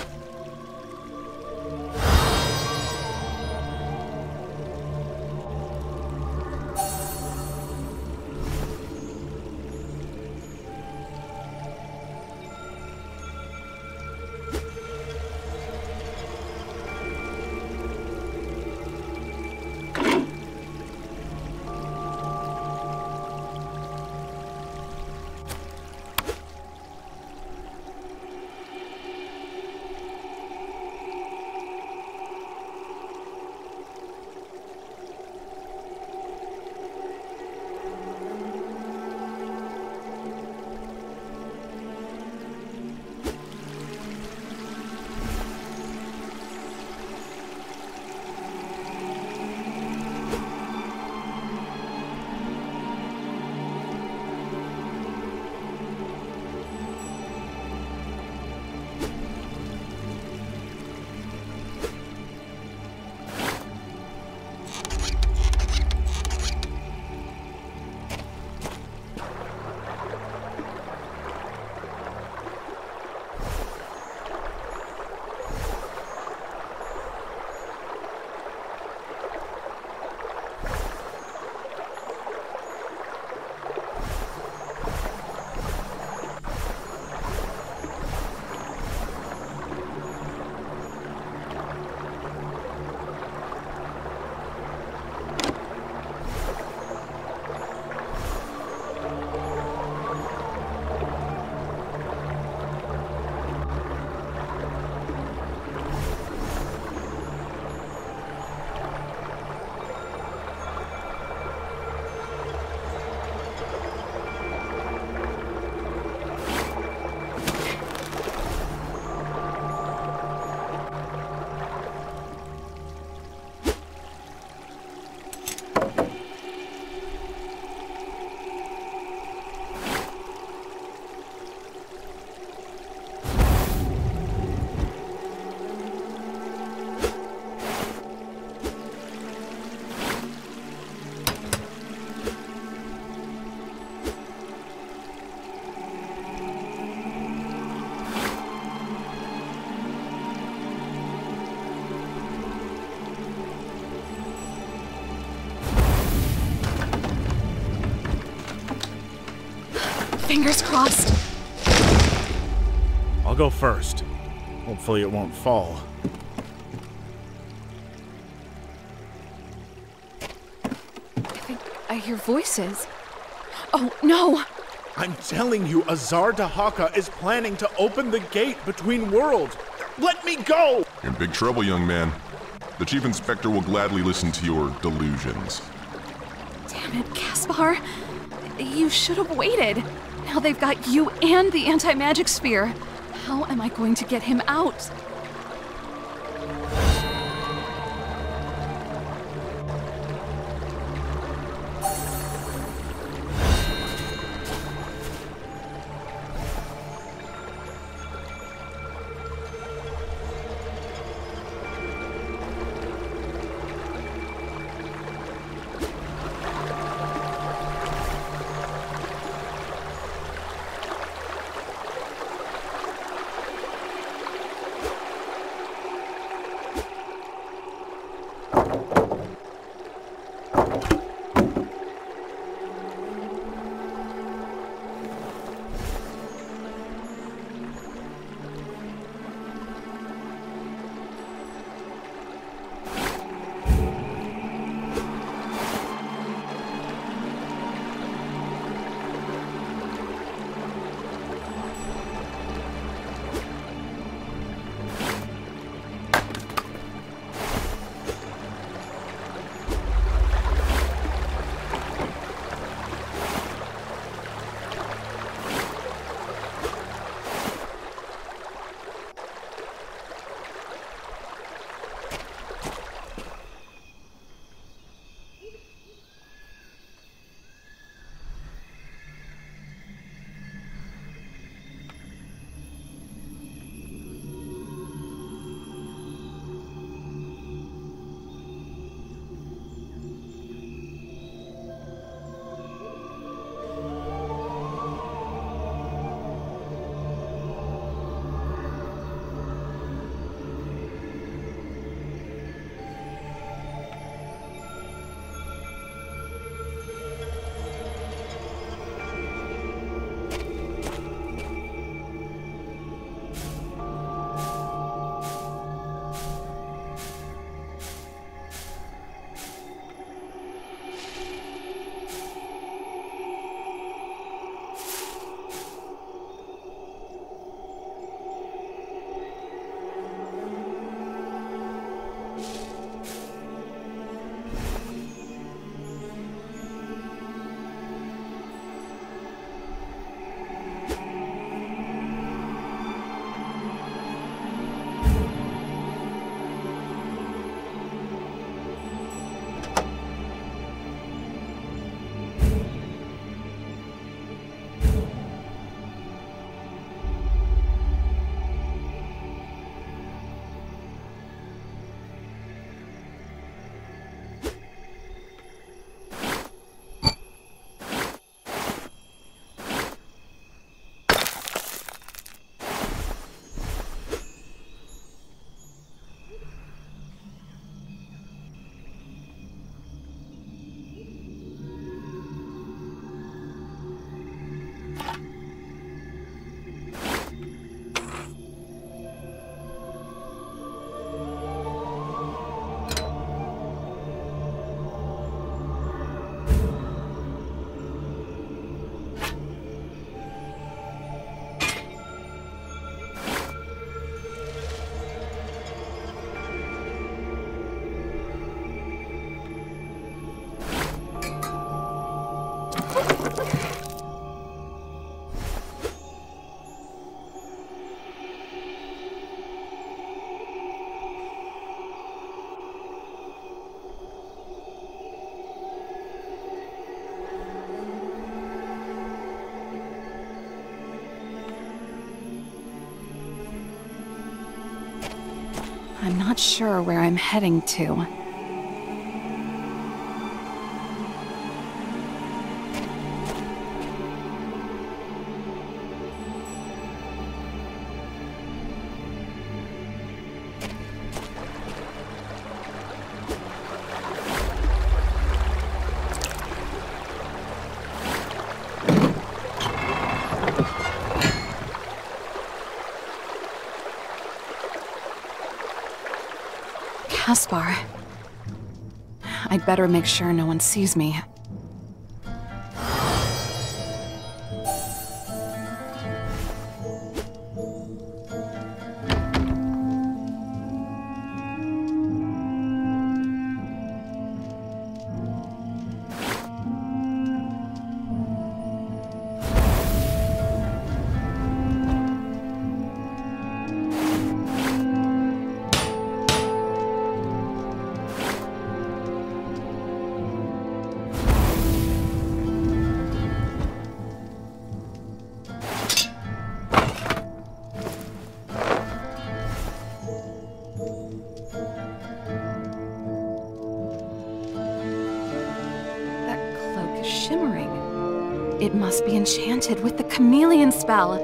Fingers crossed. I'll go first. Hopefully it won't fall. I think I hear voices. Oh, no! I'm telling you, Azar Dahaka is planning to open the gate between worlds. Let me go! You're in big trouble, young man. The Chief Inspector will gladly listen to your delusions. Damn it, Caspar. You should have waited. Now they've got you and the anti-magic sphere. How am I going to get him out? I'm not sure where I'm heading to. Caspar. I'd better make sure no one sees me. Shimmering. It must be enchanted with the chameleon spell.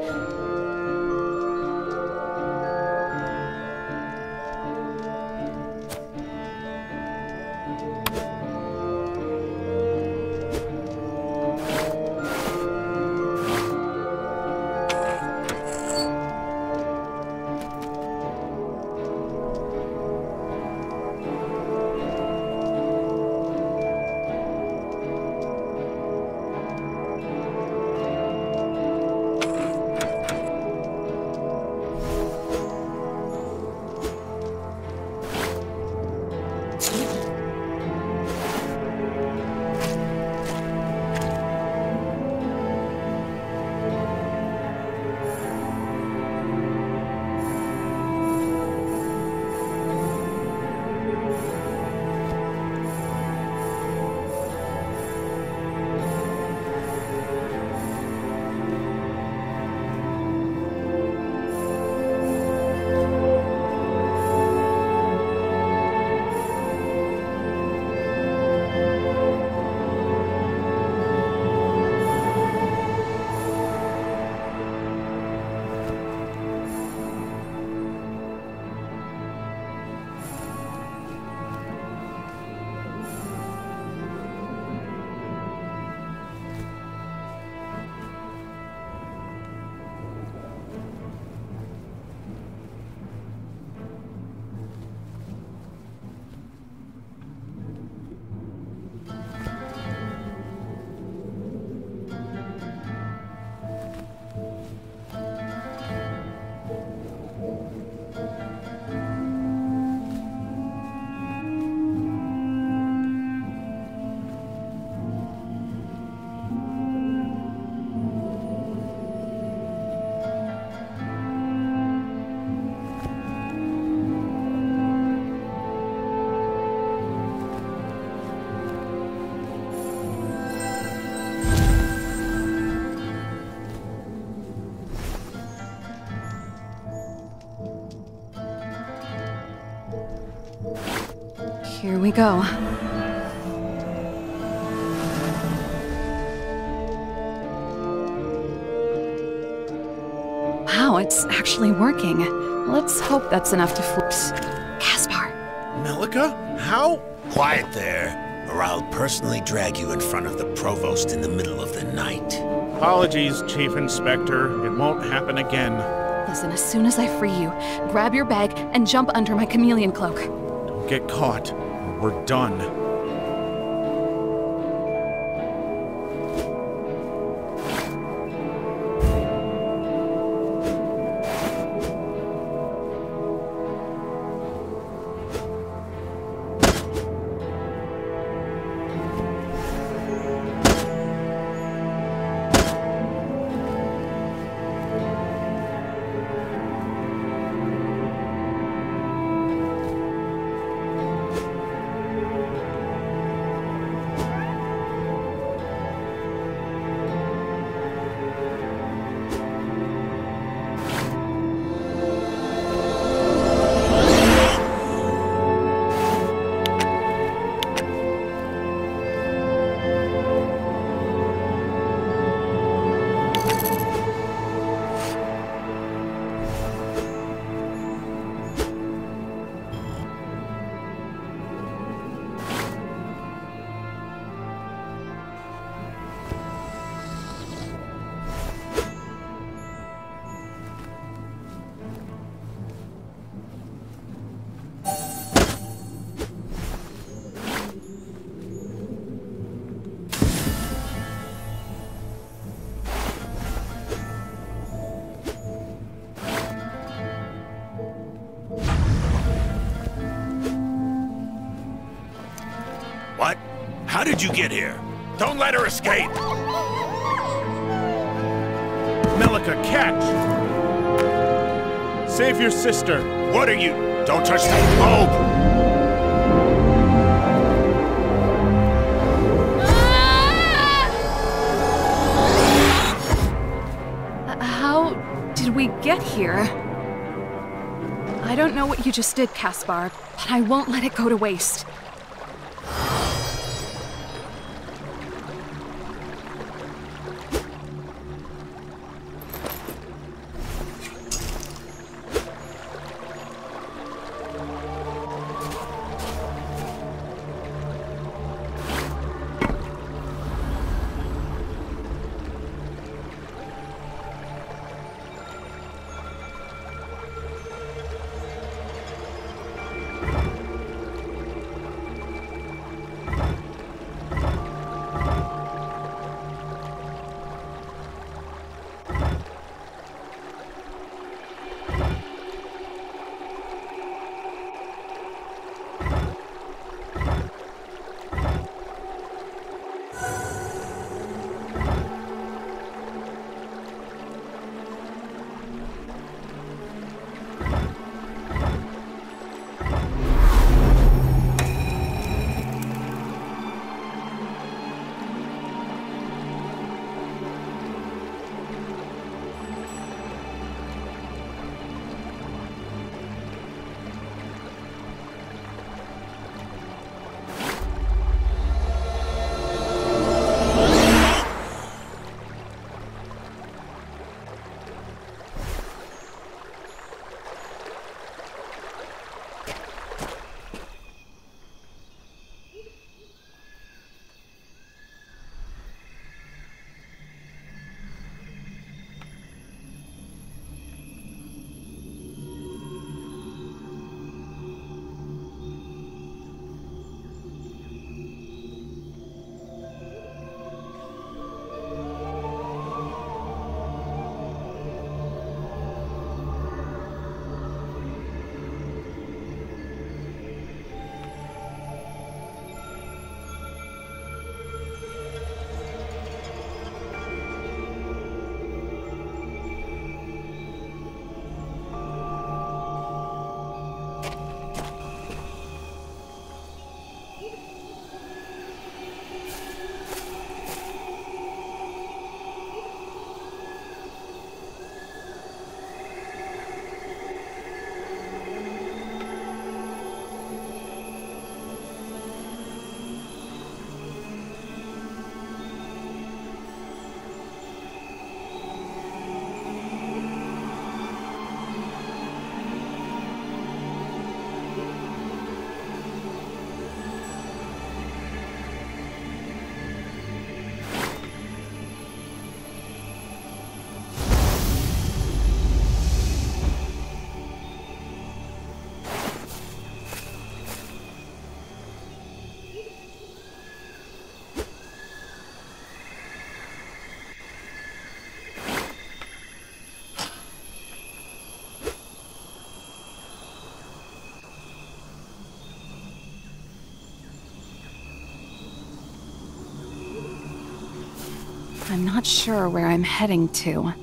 Here we go. Wow, it's actually working. Let's hope that's enough to flip. Caspar. Melika? How? Quiet there, or I'll personally drag you in front of the provost in the middle of the night. Apologies, Chief Inspector. It won't happen again. Listen, as soon as I free you, grab your bag and jump under my chameleon cloak. Don't get caught, or we're done. How did you get here? Don't let her escape! Melika, catch! Save your sister! What are you? Don't touch that globe! How did we get here? I don't know what you just did, Caspar, but I won't let it go to waste. I'm not sure where I'm heading to.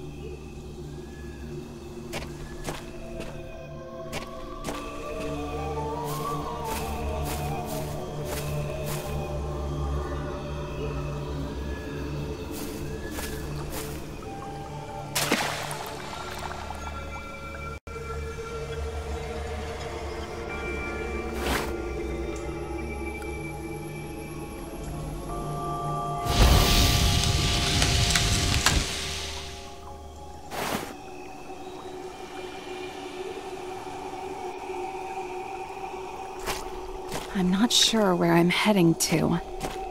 I'm not sure where I'm heading to.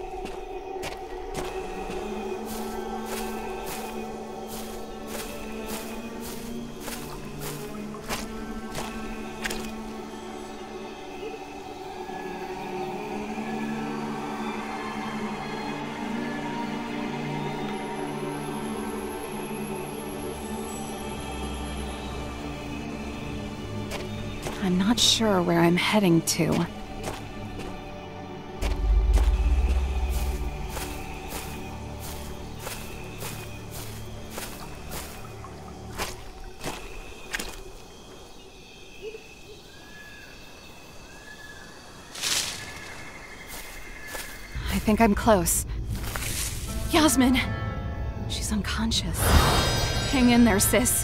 I'm not sure where I'm heading to. think I'm close. Yasmin! She's unconscious. Hang in there, sis.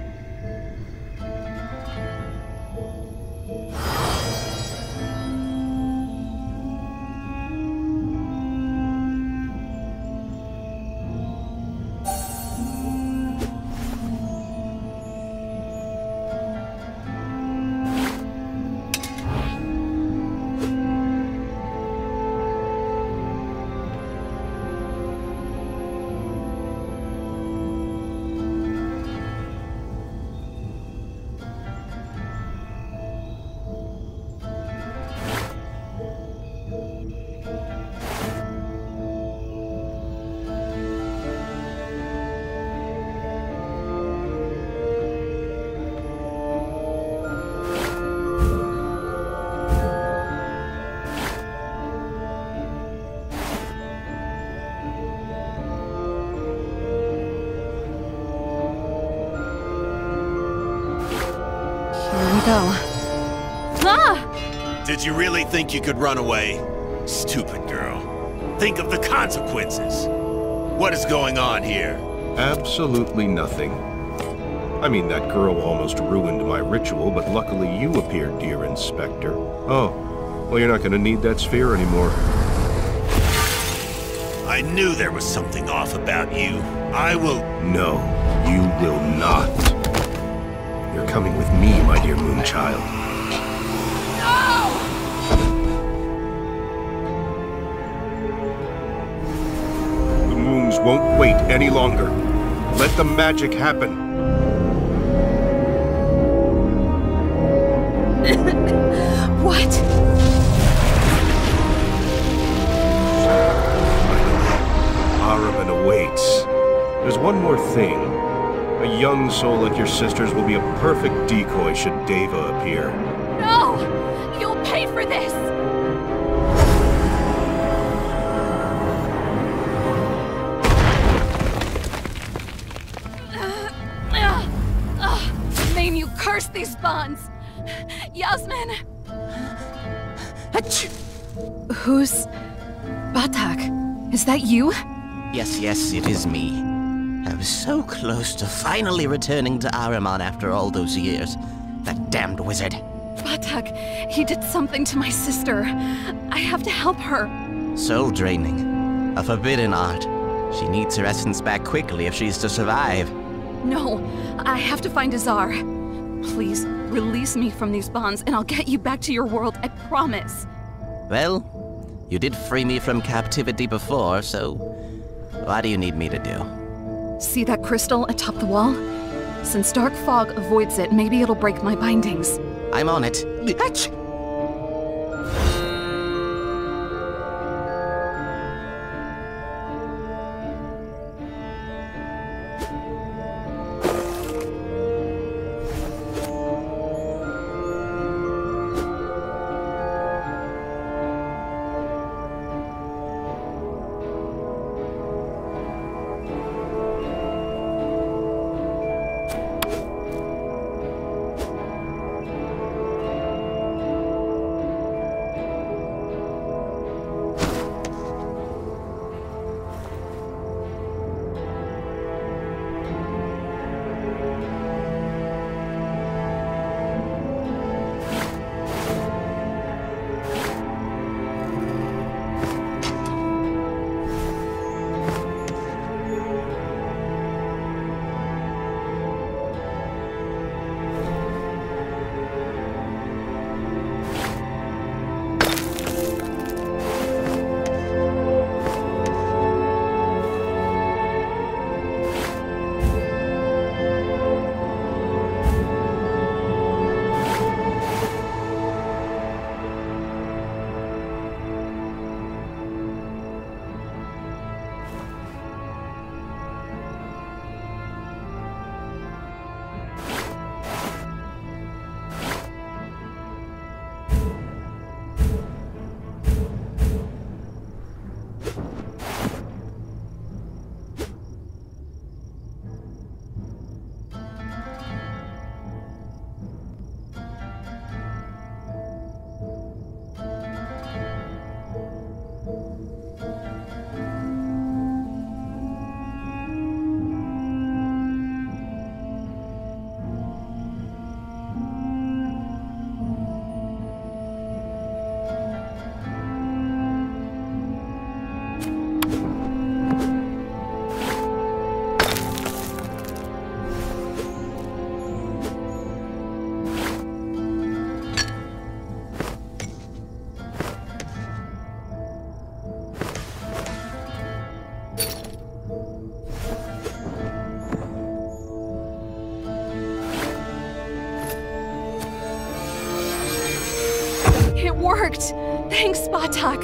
Go. Ah! Did you really think you could run away? Stupid girl. Think of the consequences. What is going on here? Absolutely nothing. I mean, that girl almost ruined my ritual, but luckily you appeared, dear Inspector. Oh, well, you're not gonna need that sphere anymore. I knew there was something off about you. I will... No, you will not. You're coming with me, my dear Moonchild. No! The Moons won't wait any longer. Let the magic happen. What? Ahriman awaits. There's one more thing. A young soul like your sister's will be a perfect decoy should Deva appear. No! You'll pay for this! Uh, uh, uh, May you curse these bonds! Yasmin! Who's... Batak? Is that you? Yes, yes, it is me. I was so close to finally returning to Ahriman after all those years. That damned wizard. Batak, he did something to my sister. I have to help her. Soul draining. A forbidden art. She needs her essence back quickly if she's to survive. No, I have to find Azar. Please, release me from these bonds and I'll get you back to your world, I promise. Well, you did free me from captivity before, so what do you need me to do? See that crystal atop the wall? Since dark fog avoids it, maybe it'll break my bindings. I'm on it. Achoo! worked! Thanks, Batak.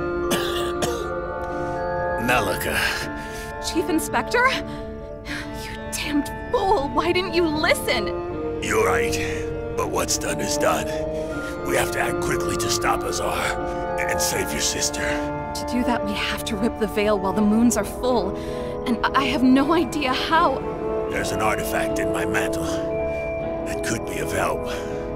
Melika. Chief Inspector? You damned fool, why didn't you listen? You're right, but what's done is done. We have to act quickly to stop Azar and save your sister. To do that, we have to rip the veil while the moons are full, and I have no idea how. There's an artifact in my mantle that could be of help.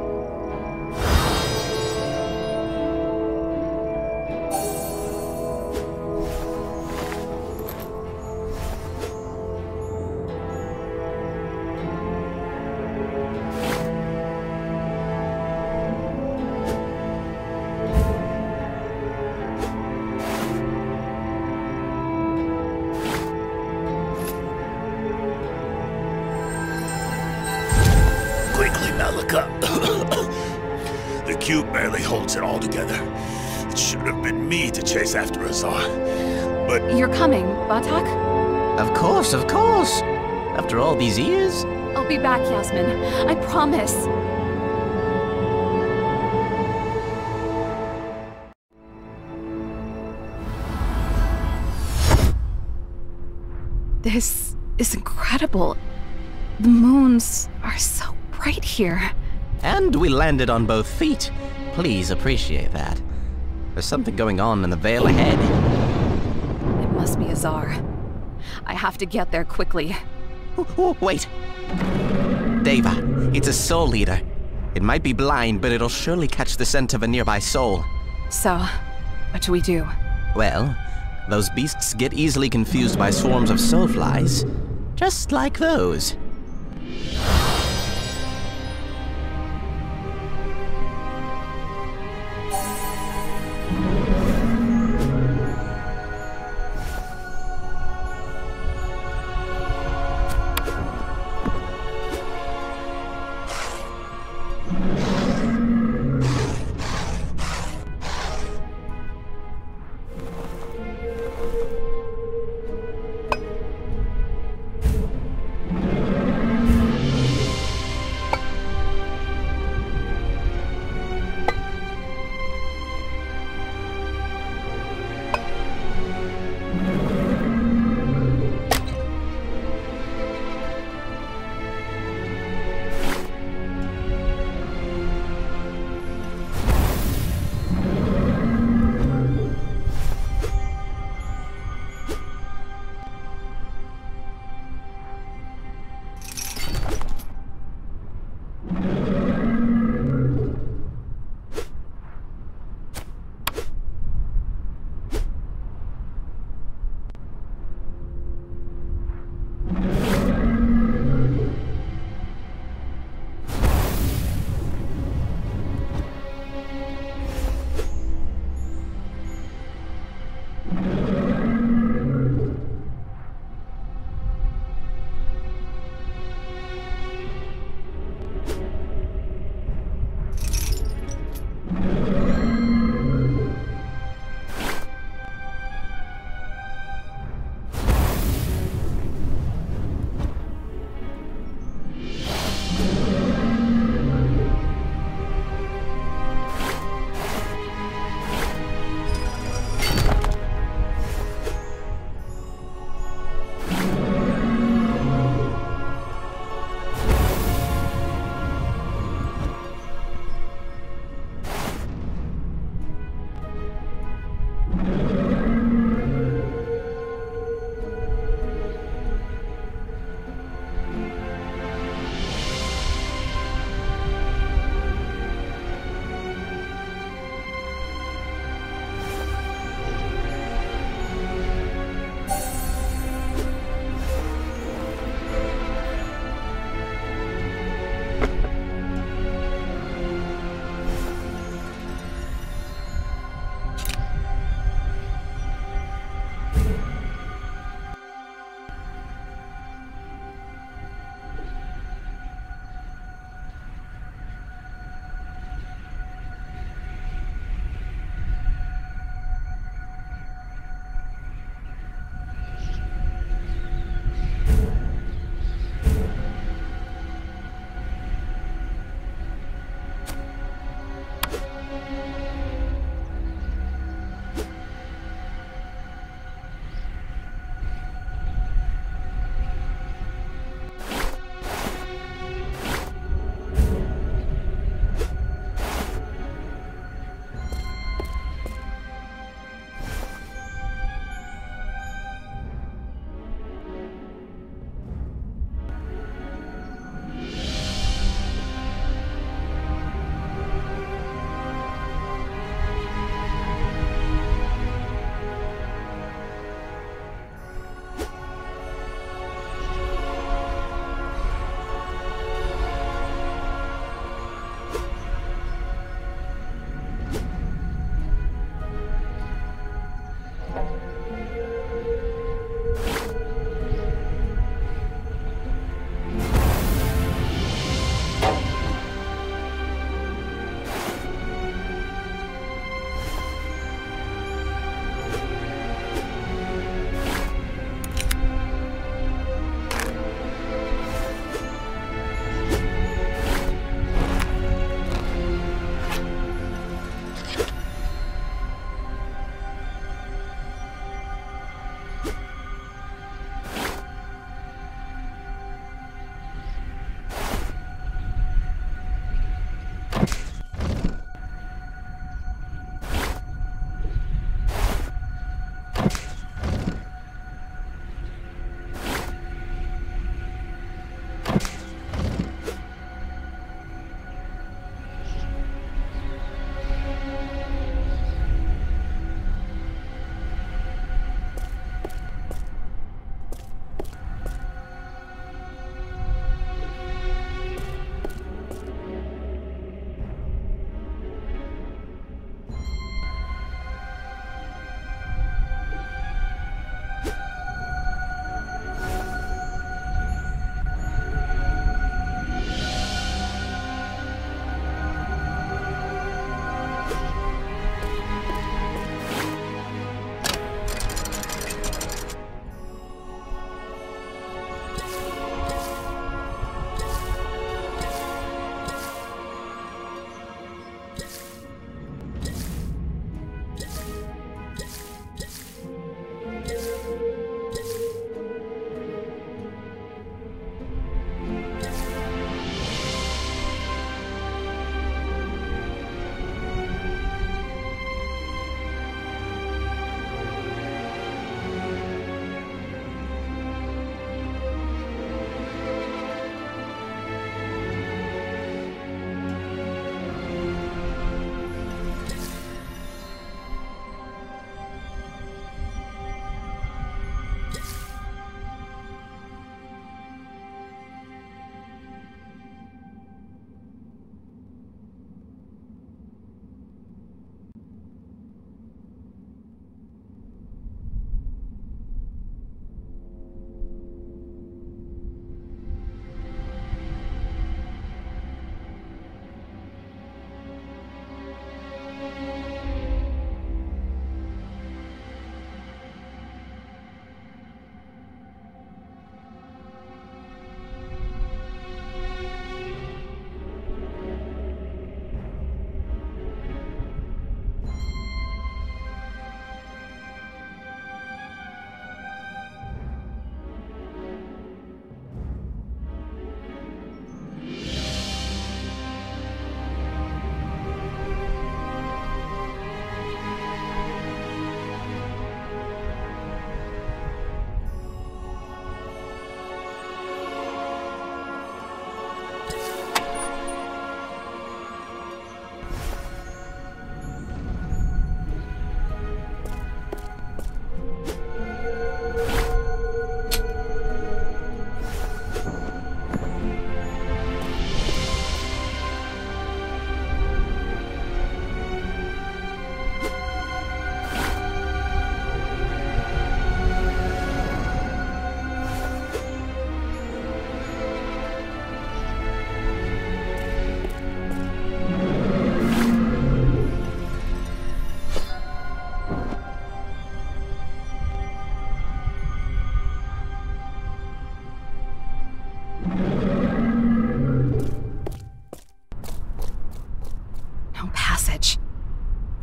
The cube barely holds it all together. It should have been me to chase after Azar, but... You're coming, Batak? Of course, of course. After all these years? I'll be back, Yasmin. I promise. This is incredible. The moons are so bright here. And we landed on both feet. Please appreciate that. There's something going on in the veil ahead. It must be Azar. I have to get there quickly. Ooh, ooh, wait. Deva, it's a soul eater. It might be blind, but it'll surely catch the scent of a nearby soul. So, what do we do? Well, those beasts get easily confused by swarms of soulflies. Just like those.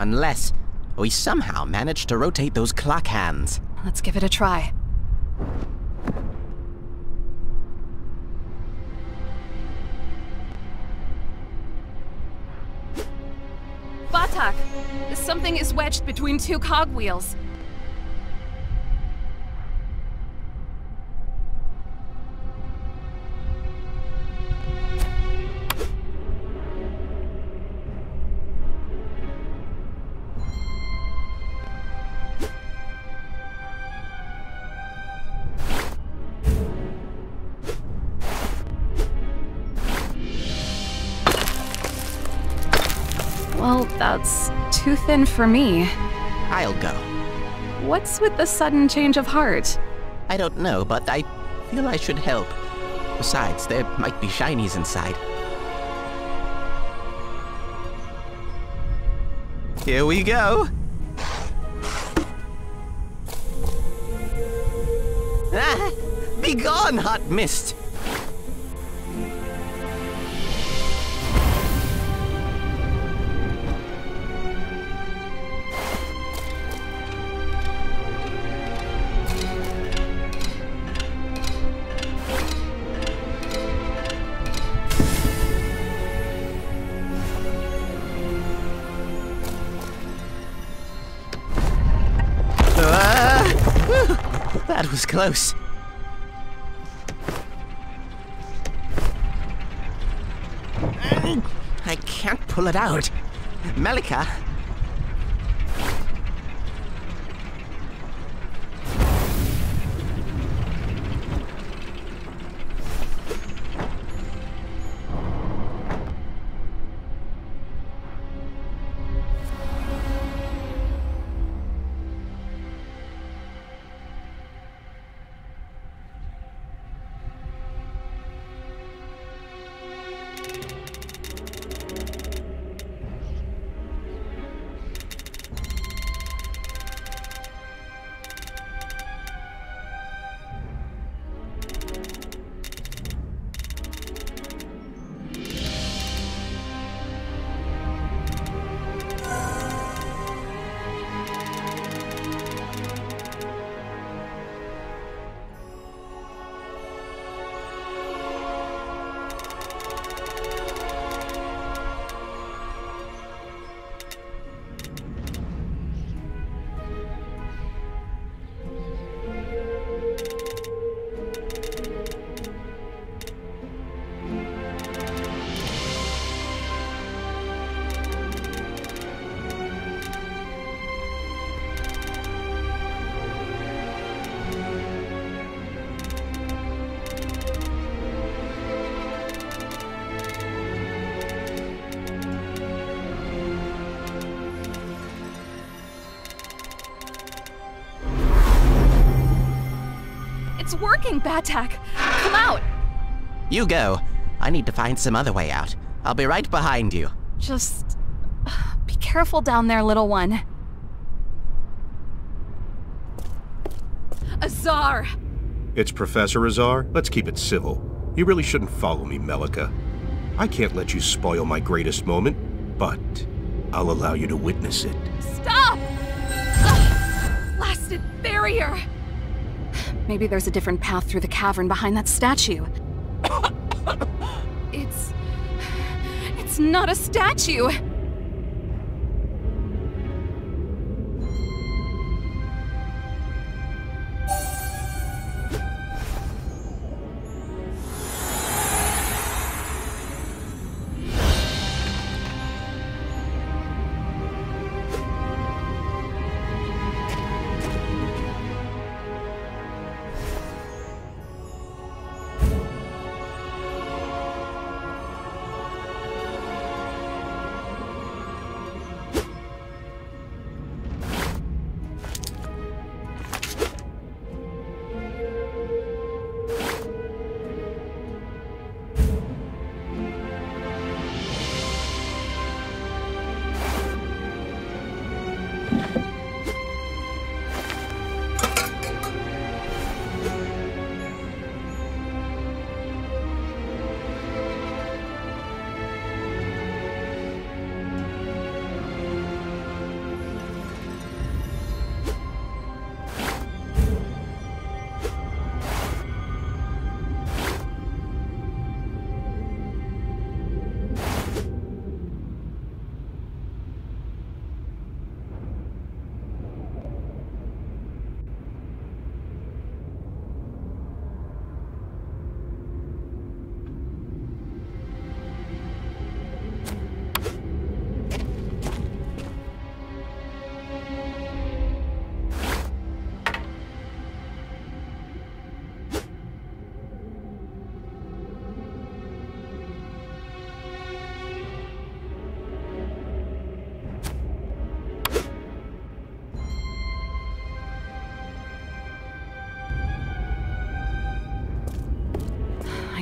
Unless we somehow manage to rotate those clock hands. Let's give it a try. Batak! Something is wedged between two cogwheels. Well, that's too thin for me. I'll go. What's with the sudden change of heart? I don't know, but I feel I should help. Besides, there might be shinies inside. Here we go! Ah! Begone, hot mist! That was close. I can't pull it out. Malika. It's working, Batak! Come out! You go. I need to find some other way out. I'll be right behind you. Just... Uh, be careful down there, little one. Azar! It's Professor Azar. Let's keep it civil. You really shouldn't follow me, Melika. I can't let you spoil my greatest moment, but I'll allow you to witness it. Stop! Ugh, blasted barrier! Maybe there's a different path through the cavern behind that statue. It's... It's not a statue!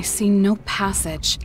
see no passage.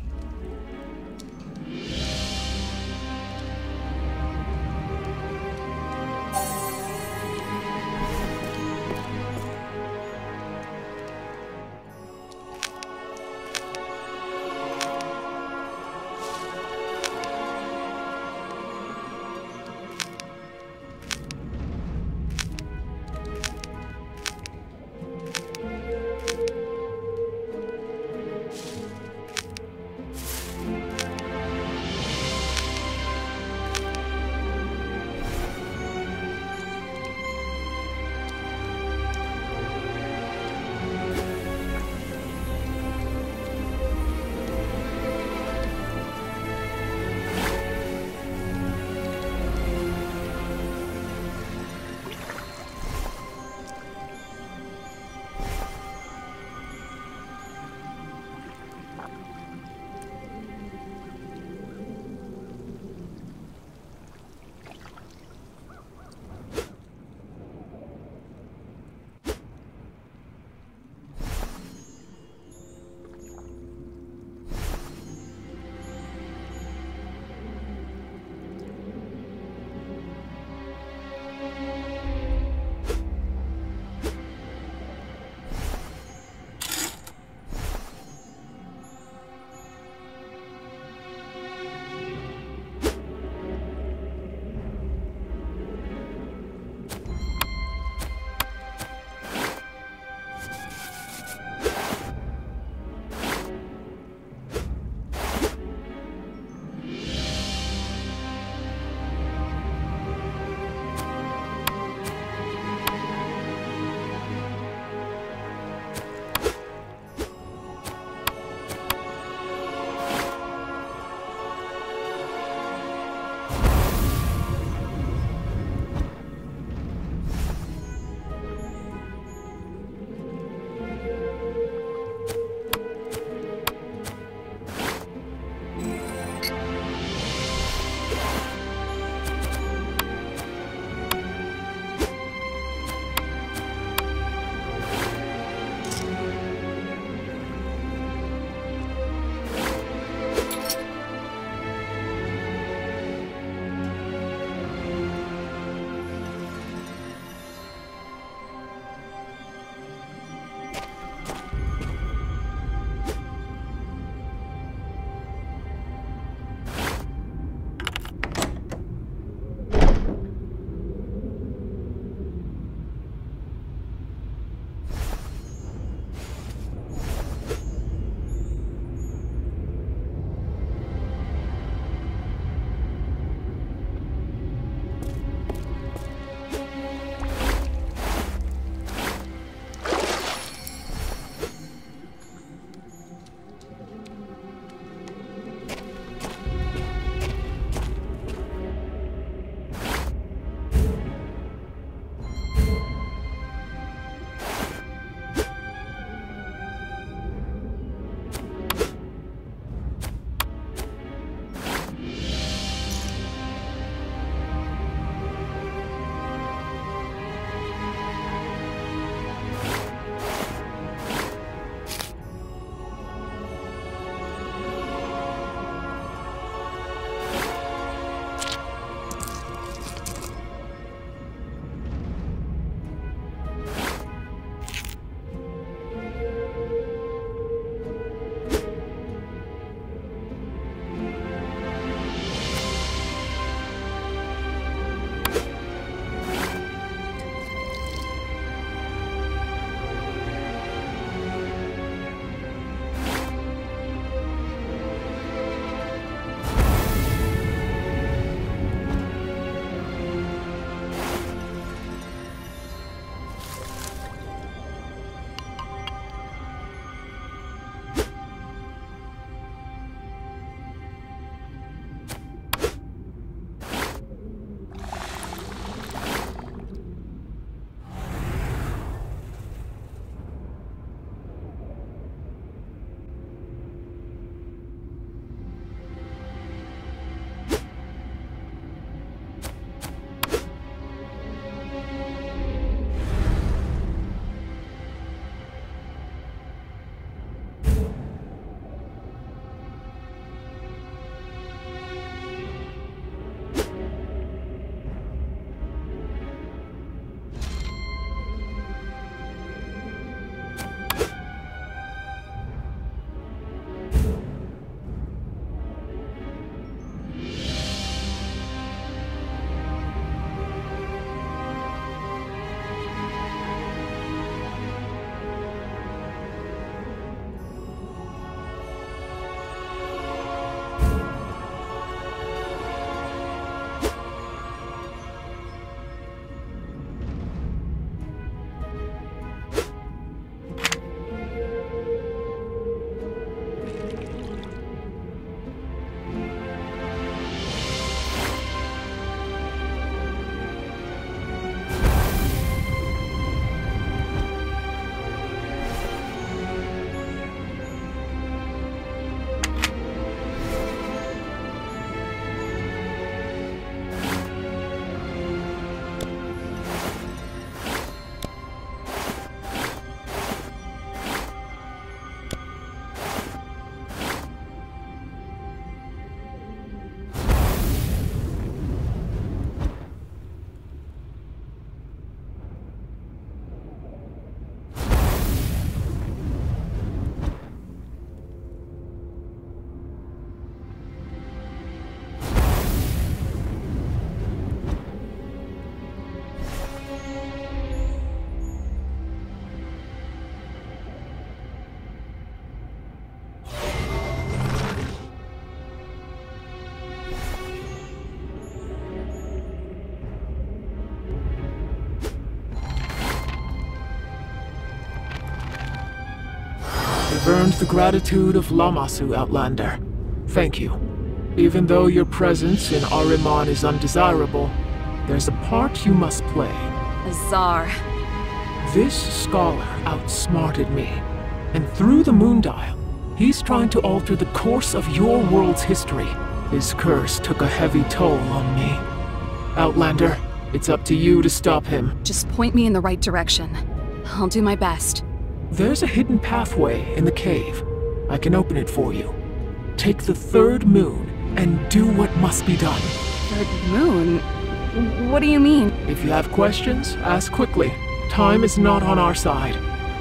earned the gratitude of Lamassu, Outlander. Thank you. Even though your presence in Ahriman is undesirable, there's a part you must play. Azar. This scholar outsmarted me, and through the Moondial, he's trying to alter the course of your world's history. His curse took a heavy toll on me. Outlander, it's up to you to stop him. Just point me in the right direction. I'll do my best. There's a hidden pathway in the cave. I can open it for you. Take the third moon and do what must be done. Third moon? What do you mean? If you have questions, ask quickly. Time is not on our side.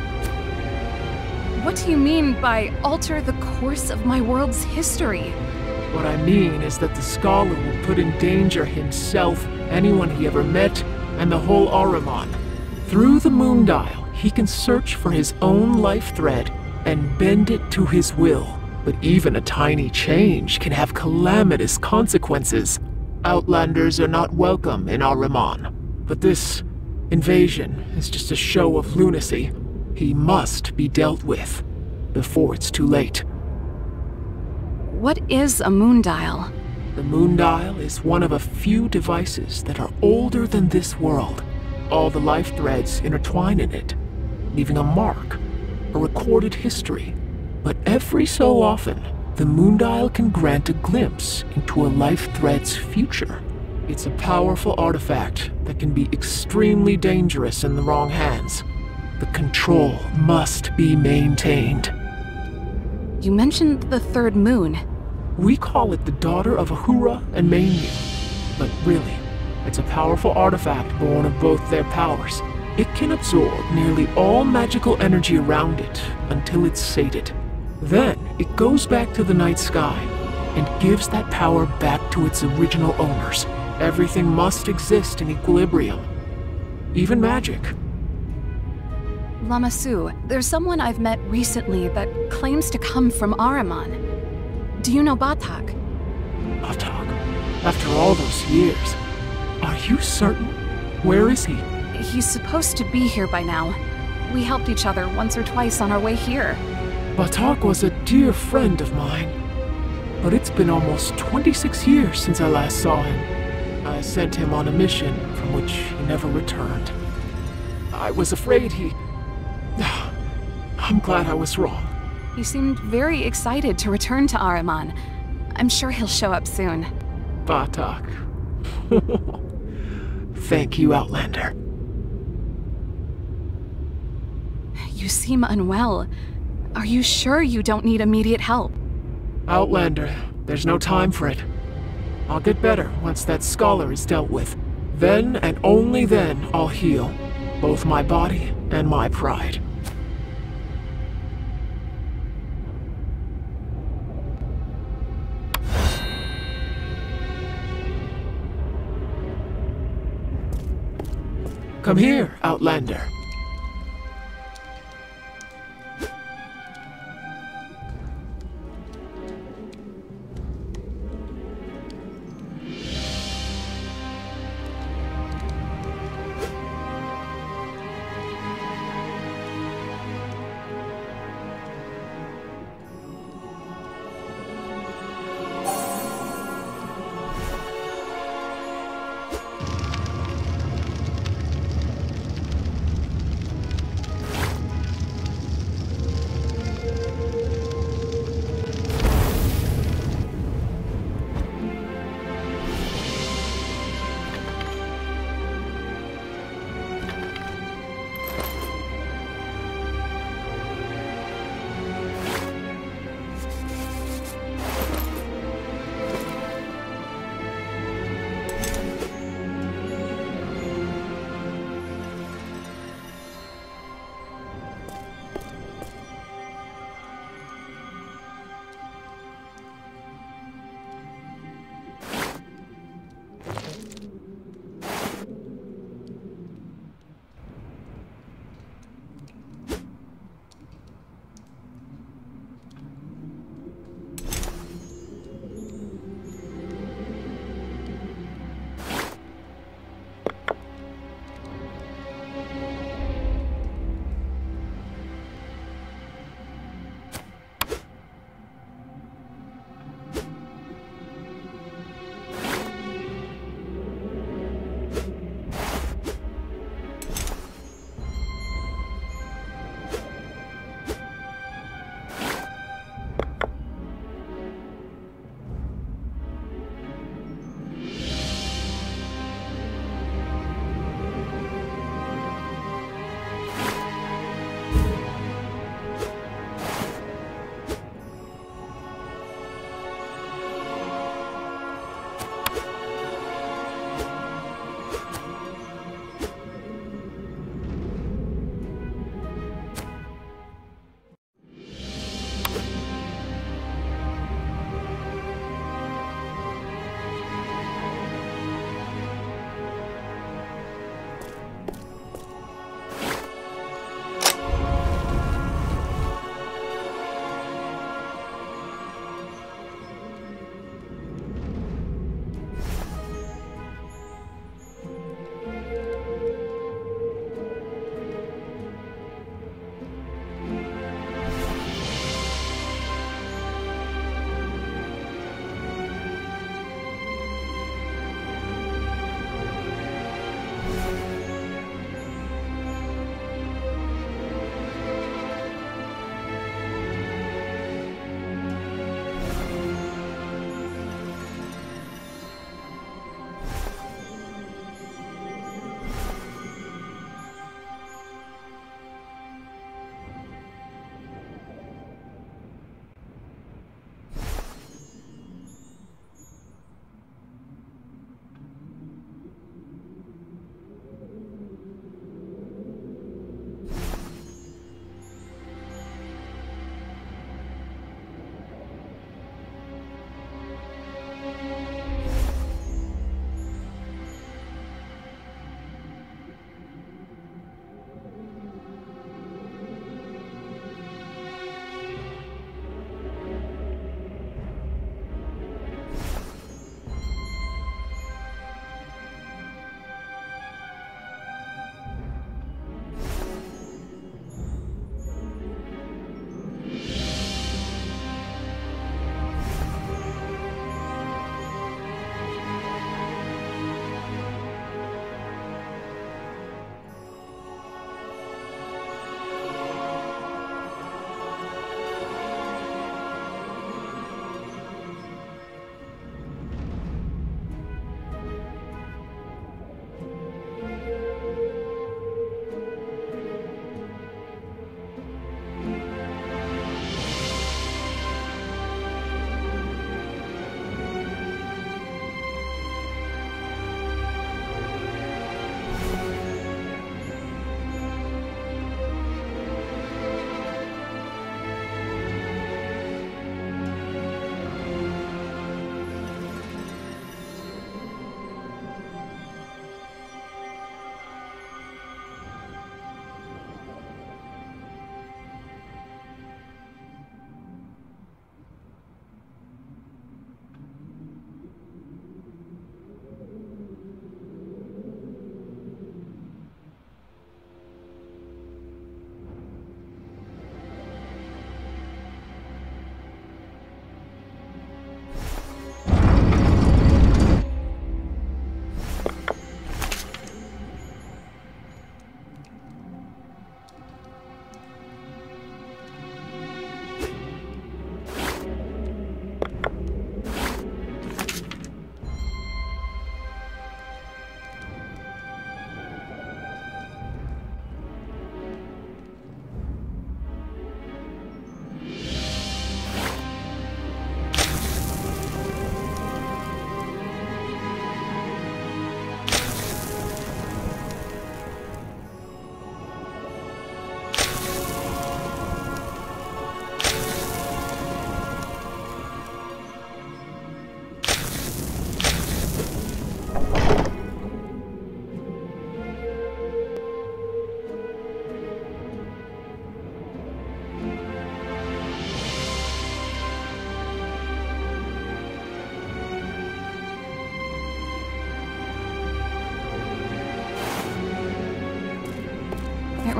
What do you mean by alter the course of my world's history? What I mean is that the scholar will put in danger himself, anyone he ever met, and the whole Ahriman. Through the Moondial, he can search for his own life thread and bend it to his will. But even a tiny change can have calamitous consequences. Outlanders are not welcome in Ahriman. But this invasion is just a show of lunacy. He must be dealt with before it's too late. What is a Moondial? The Moondial is one of a few devices that are older than this world. All the life threads intertwine in it, leaving a mark, a recorded history. But every so often, the Moondial can grant a glimpse into a life thread's future. It's a powerful artifact that can be extremely dangerous in the wrong hands. The control must be maintained. You mentioned the third moon. We call it the daughter of Ahura and Manu. But really, it's a powerful artifact born of both their powers. It can absorb nearly all magical energy around it until it's sated. Then, it goes back to the night sky and gives that power back to its original owners. Everything must exist in equilibrium. Even magic. Lamassu, there's someone I've met recently that claims to come from Ahriman. Do you know Batak? Batak? After all those years, are you certain? Where is he? He's supposed to be here by now. We helped each other once or twice on our way here. Batak was a dear friend of mine, but it's been almost twenty-six years since I last saw him. I sent him on a mission from which he never returned. I was afraid he... I'm glad I was wrong. He seemed very excited to return to Ahriman. I'm sure he'll show up soon. Batak. Thank you, Outlander. You seem unwell. Are you sure you don't need immediate help? Outlander, there's no time for it. I'll get better once that scholar is dealt with. Then and only then I'll heal, both my body and my pride. Come here, Outlander.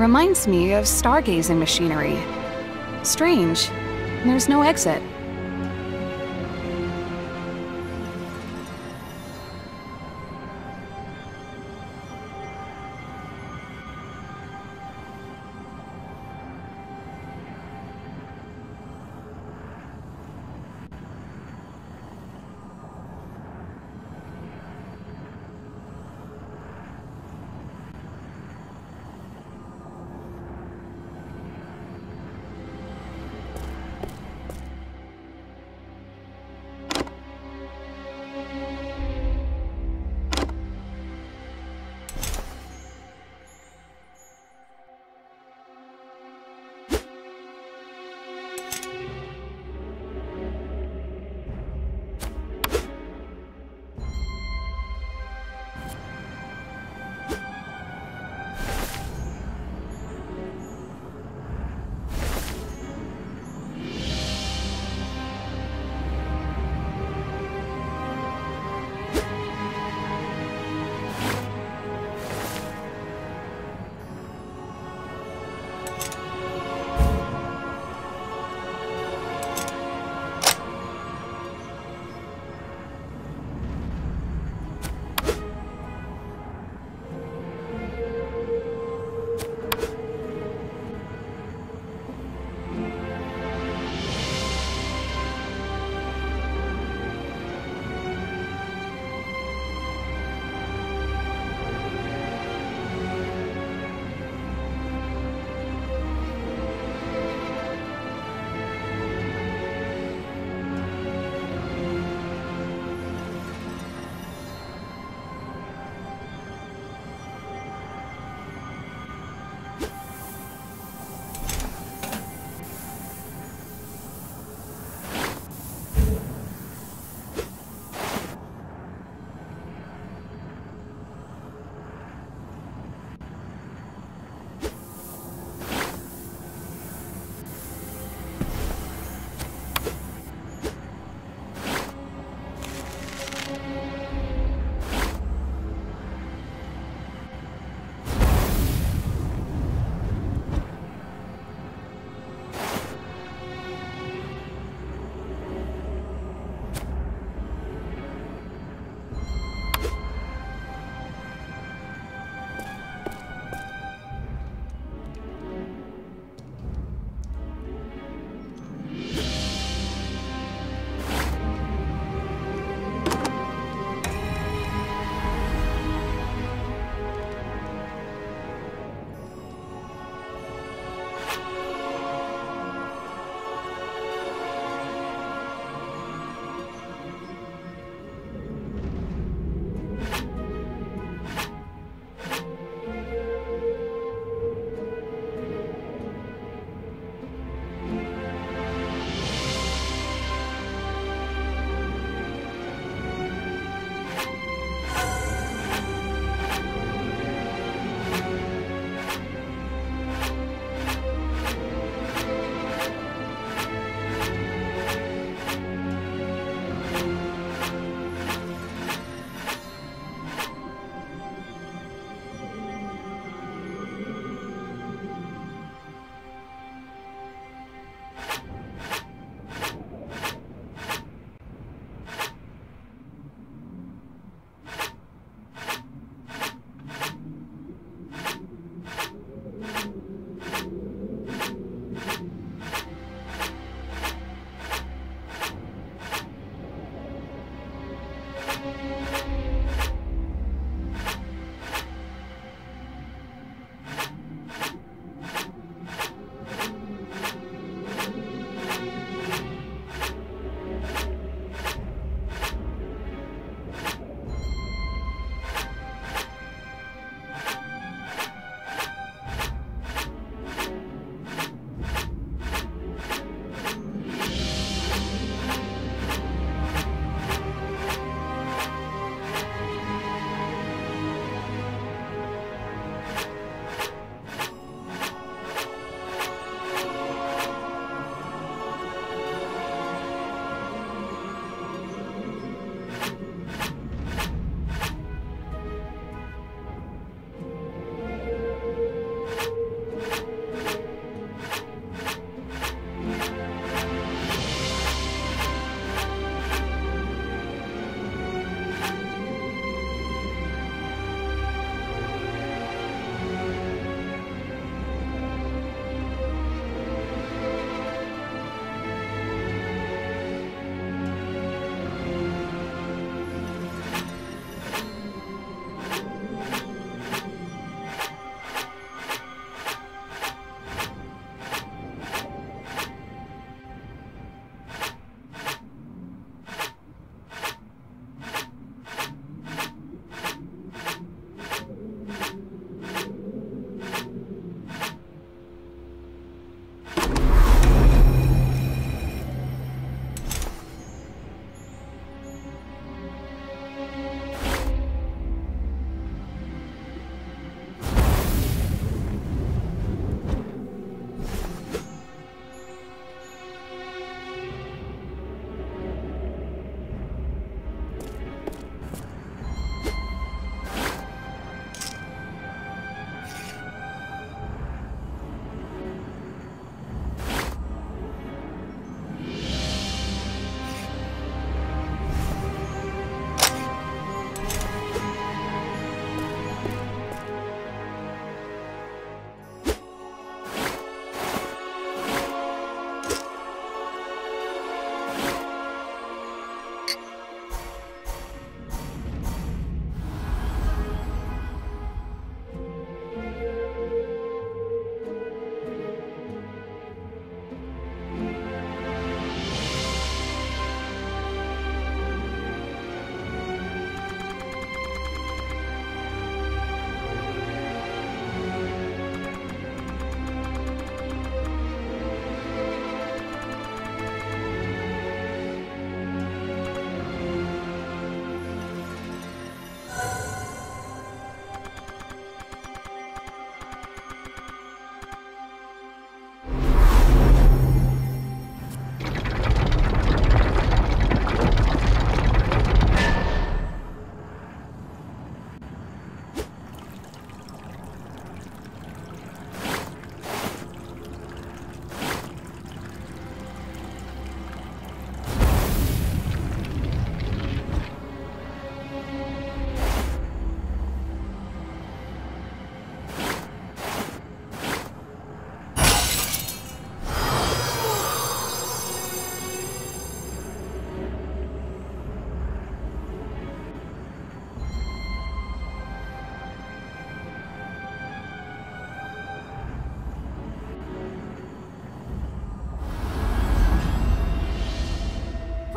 Reminds me of stargazing machinery. Strange. There's no exit.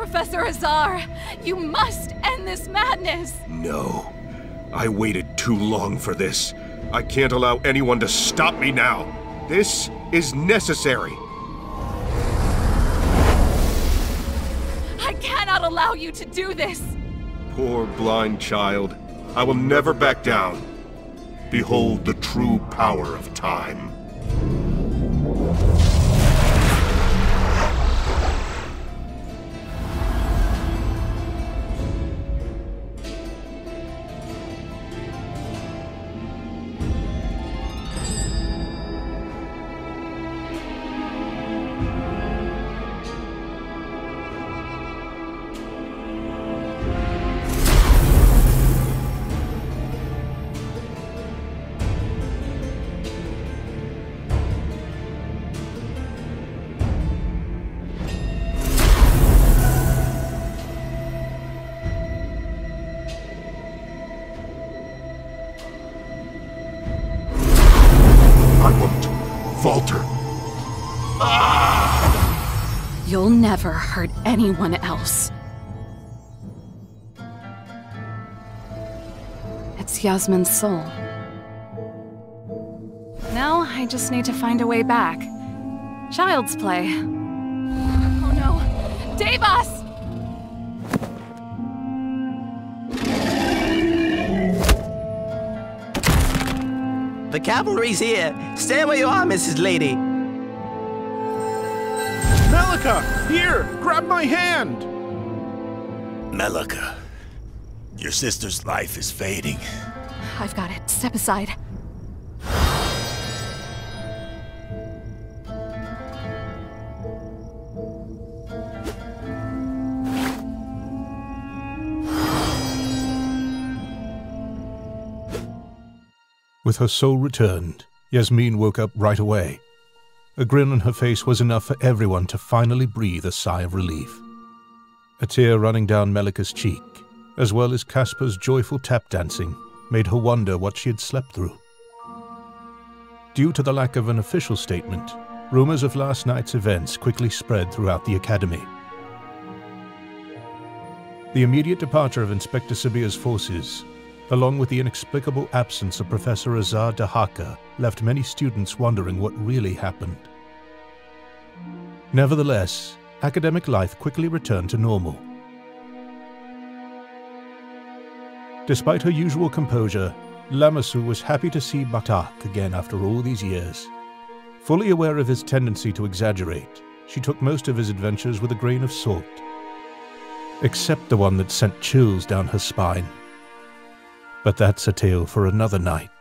Professor Azar! You must end this madness! No. I waited too long for this. I can't allow anyone to stop me now. This is necessary. I cannot allow you to do this! Poor blind child. I will never back down. Behold the true power of time. falter. You'll never hurt anyone else. It's Yasmin's soul. Now I just need to find a way back. Child's play. Oh no! Davos! The cavalry's here. Stay where you are, Missus Lady. Melika! Here! Grab my hand! Melika, your sister's life is fading. I've got it. Step aside. With her soul returned, Yasmin woke up right away. A grin on her face was enough for everyone to finally breathe a sigh of relief. A tear running down Melika's cheek, as well as Casper's joyful tap dancing, made her wonder what she had slept through. Due to the lack of an official statement, rumors of last night's events quickly spread throughout the academy. The immediate departure of Inspector Sabia's forces, along with the inexplicable absence of Professor Azar Dahaka, left many students wondering what really happened. Nevertheless, academic life quickly returned to normal. Despite her usual composure, Lamassu was happy to see Batak again after all these years. Fully aware of his tendency to exaggerate, she took most of his adventures with a grain of salt, except the one that sent chills down her spine. But that's a tale for another night.